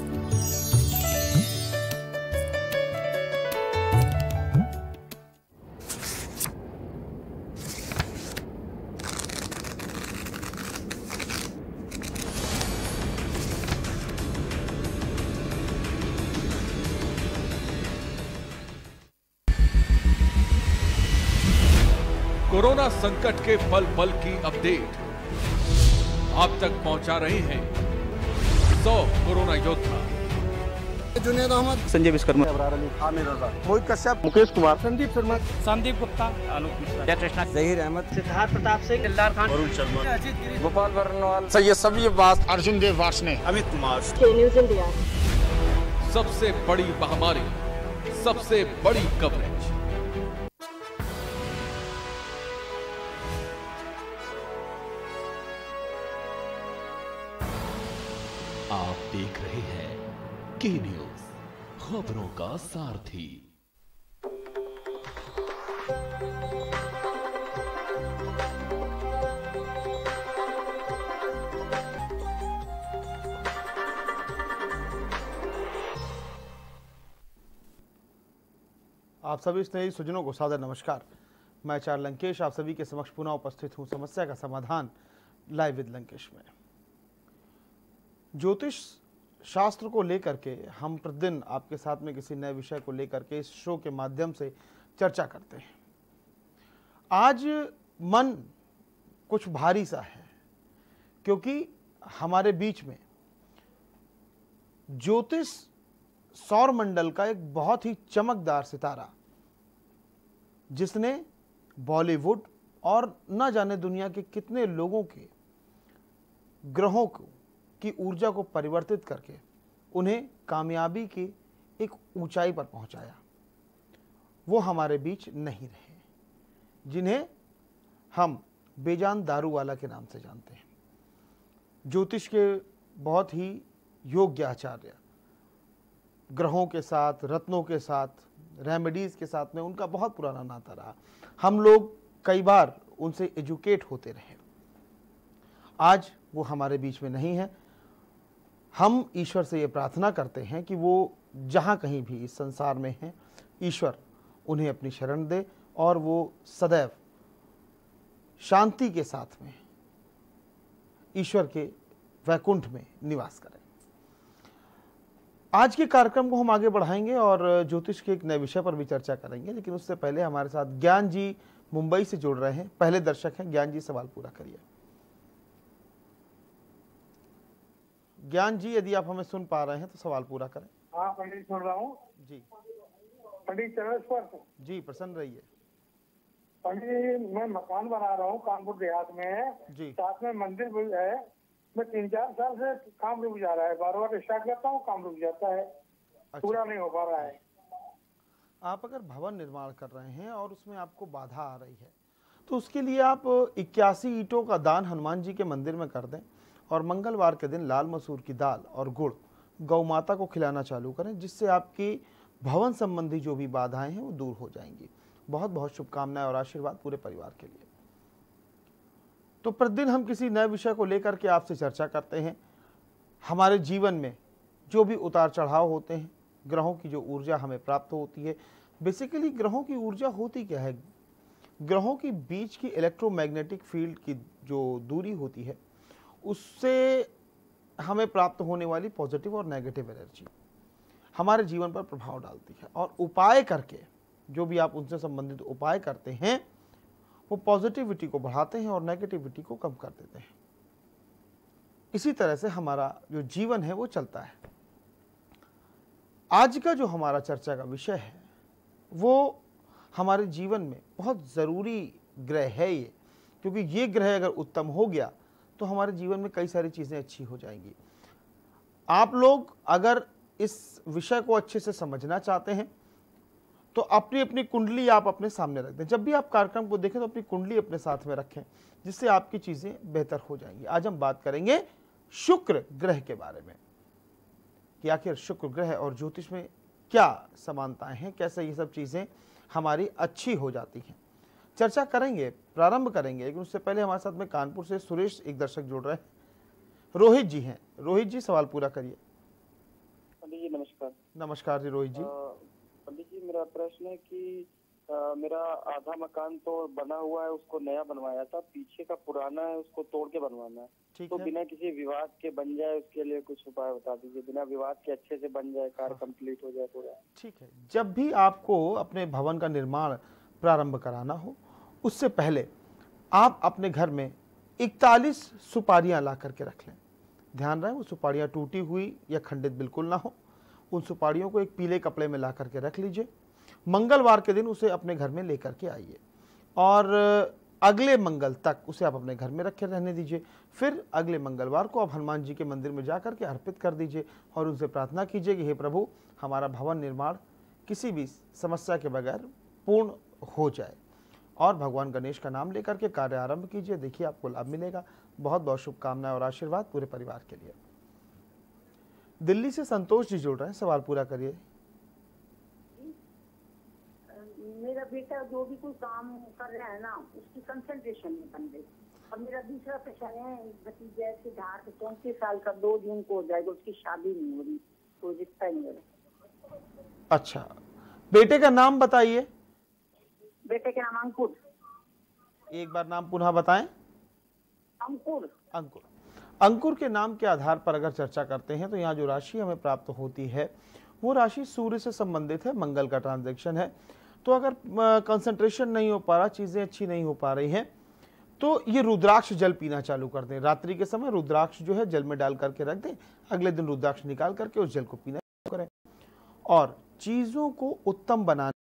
कोरोना संकट के पल पल की अपडेट आप तक पहुंचा रहे हैं सौ कोरोना योद्धा। जुनेद अहमद, संजय विश्वकर्मा, आमिर रजा, मोहित कश्यप, मुकेश कुमार, संदीप शर्मा, संदीप गुप्ता, आलोक मिश्रा, कृष्णा, जहीर अहमद, सिद्धार्थ प्रताप सिंह, दिलदार खान, वरुण शर्मा, गोपाल वर्णवाल, सैयद सबी अब्बास, अर्जुन देव वार्ष्णे, अमित कुमार, न्यूज़ इंडिया। सबसे बड़ी महामारी, सबसे बड़ी कवरेज। आप देख रहे हैं के न्यूज, खबरों का सारथी। आप सभी स्नेही सुजनों को सादर नमस्कार। मैं चार लंकेश आप सभी के समक्ष पुनः उपस्थित हूं समस्या का समाधान लाइव विद लंकेश में। ज्योतिष शास्त्र को लेकर के हम प्रतिदिन आपके साथ में किसी नए विषय को लेकर के इस शो के माध्यम से चर्चा करते हैं। आज मन कुछ भारी सा है क्योंकि हमारे बीच में ज्योतिष सौर मंडल का एक बहुत ही चमकदार सितारा, जिसने बॉलीवुड और न जाने दुनिया के कितने लोगों के ग्रहों को की ऊर्जा को परिवर्तित करके उन्हें कामयाबी की एक ऊंचाई पर पहुंचाया, वो हमारे बीच नहीं रहे, जिन्हें हम बेजान दारू वाला के नाम से जानते हैं। ज्योतिष के बहुत ही योग्य आचार्य, ग्रहों के साथ, रत्नों के साथ, रेमेडीज के साथ में उनका बहुत पुराना नाता रहा। हम लोग कई बार उनसे एजुकेट होते रहे। आज वो हमारे बीच में नहीं है। हम ईश्वर से ये प्रार्थना करते हैं कि वो जहाँ कहीं भी इस संसार में हैं, ईश्वर उन्हें अपनी शरण दे और वो सदैव शांति के साथ में ईश्वर के वैकुंठ में निवास करें। आज के कार्यक्रम को हम आगे बढ़ाएंगे और ज्योतिष के एक नए विषय पर भी चर्चा करेंगे, लेकिन उससे पहले हमारे साथ ज्ञान जी मुंबई से जुड़ रहे हैं। पहले दर्शक हैं। ज्ञान जी, सवाल पूरा करिए। ज्ञान जी, यदि आप हमें सुन पा रहे हैं तो सवाल पूरा करें। हाँ पंडित, सुन रहा हूँ जी। पंडित चरणस्पर्श जी, प्रसन्न रहिए। पंडित, मैं मकान बना रहा हूँ कानपुर देहात में जी। साथ में मंदिर भी है। मैं तीन चार साल से काम रुक जा रहा है, बार बार स्टार्ट करता हूँ, काम रुक जाता है। अच्छा। पूरा नहीं हो पा रहा है। आप अगर भवन निर्माण कर रहे हैं और उसमें आपको बाधा आ रही है तो उसके लिए आप इक्यासी ईंटों का दान हनुमान जी के मंदिर में कर दें और मंगलवार के दिन लाल मसूर की दाल और गुड़ गौ माता को खिलाना चालू करें, जिससे आपकी भवन संबंधी जो भी बाधाएं हैं वो दूर हो जाएंगी। बहुत बहुत शुभकामनाएं और आशीर्वाद पूरे परिवार के लिए। तो प्रतिदिन हम किसी नए विषय को लेकर के आपसे चर्चा करते हैं। हमारे जीवन में जो भी उतार चढ़ाव होते हैं, ग्रहों की जो ऊर्जा हमें प्राप्त होती है, बेसिकली ग्रहों की ऊर्जा होती क्या है? ग्रहों के बीच की इलेक्ट्रोमैग्नेटिक फील्ड की जो दूरी होती है, उससे हमें प्राप्त होने वाली पॉजिटिव और नेगेटिव एनर्जी हमारे जीवन पर प्रभाव डालती है। और उपाय करके, जो भी आप उनसे संबंधित उपाय करते हैं, वो पॉजिटिविटी को बढ़ाते हैं और नेगेटिविटी को कम कर देते हैं। इसी तरह से हमारा जो जीवन है वो चलता है। आज का जो हमारा चर्चा का विषय है वो हमारे जीवन में बहुत ज़रूरी ग्रह है ये, क्योंकि ये ग्रह अगर उत्तम हो गया तो हमारे जीवन में कई सारी चीज़ें अच्छी हो जाएंगी। आप लोग अगर इस विषय को अच्छे से समझना चाहते हैं तो अपनी अपनी कुंडली आप अपने सामने रख दें। जब भी आप कार्यक्रम को देखें तो अपनी कुंडली अपने साथ में रखें, जिससे आपकी चीज़ें बेहतर हो जाएंगी। आज हम बात करेंगे शुक्र ग्रह के बारे में कि आखिर शुक्र ग्रह और ज्योतिष में क्या समानताएं हैं, कैसे ये सब चीज़ें हमारी अच्छी हो जाती हैं। चर्चा करेंगे, प्रारंभ करेंगे, लेकिन उससे पहले हमारे साथ में कानपुर से सुरेश एक दर्शक जुड़ रहे हैं। रोहित जी हैं। रोहित जी, सवाल पूरा करिए। पंडित जी नमस्कार। नमस्कार जी रोहित जी। पंडित जी, मेरा प्रश्न है कि आ, मेरा आधा मकान तो बना हुआ है, उसको नया बनवाया था, पीछे का पुराना है उसको तोड़ के बनवाना है। तो बिना किसी विवाद के बन जाए, उसके लिए कुछ उपाय बता दीजिए, बिना विवाद के अच्छे से बन जाए, कार्य कंप्लीट हो जाए पूरा। ठीक है। जब भी आपको अपने भवन का निर्माण प्रारंभ कराना हो, उससे पहले आप अपने घर में इकतालीस सुपारियां ला करके रख लें। ध्यान रहे वो सुपारियां टूटी हुई या खंडित बिल्कुल ना हो। उन सुपारियों को एक पीले कपड़े में ला करके रख लीजिए। मंगलवार के दिन उसे अपने घर में लेकर के आइए और अगले मंगल तक उसे आप अपने घर में रखे रहने दीजिए। फिर अगले मंगलवार को आप हनुमान जी के मंदिर में जा कर के अर्पित कर दीजिए और उनसे प्रार्थना कीजिए कि हे प्रभु, हमारा भवन निर्माण किसी भी समस्या के बगैर पूर्ण हो जाए। और भगवान गणेश का नाम लेकर के कार्य आरंभ कीजिए, देखिए आपको लाभ मिलेगा। बहुत बहुत शुभकामनाएं और आशीर्वाद पूरे परिवार के लिए। दिल्ली से संतोष जी जुड़ रहे हैं, सवाल पूरा करिए। मेरा बेटा जो भी कोई काम कर रहा है ना, उसकी कंसंट्रेशन नहीं बन रही। और मेरा दूसरा पेशेंट है, भतीजा सिद्धार्थ, चौंतीस साल का, दो जून को हो जाएगा, उसकी शादी नहीं हो रही, कोई रिश्ता नहीं हो रहा। अच्छा, बेटे का नाम बताइए। बेटे का नाम अंकुर। एक बार नाम पुनः बताएं। अंकुर। अंकुर अंकुर के नाम के आधार पर अगर चर्चा करते हैं तो यहाँ जो राशि हमें प्राप्त होती है वो राशि सूर्य से संबंधित है, मंगल का ट्रांजैक्शन है। तो अगर कंसंट्रेशन नहीं हो पा रहा, चीजें अच्छी नहीं हो पा रही हैं, तो ये रुद्राक्ष जल पीना चालू कर दें। रात्रि के समय रुद्राक्ष जो है जल में डाल करके रख दें, अगले दिन रुद्राक्ष निकाल करके उस जल को पीना करें। और चीजों को उत्तम बनाने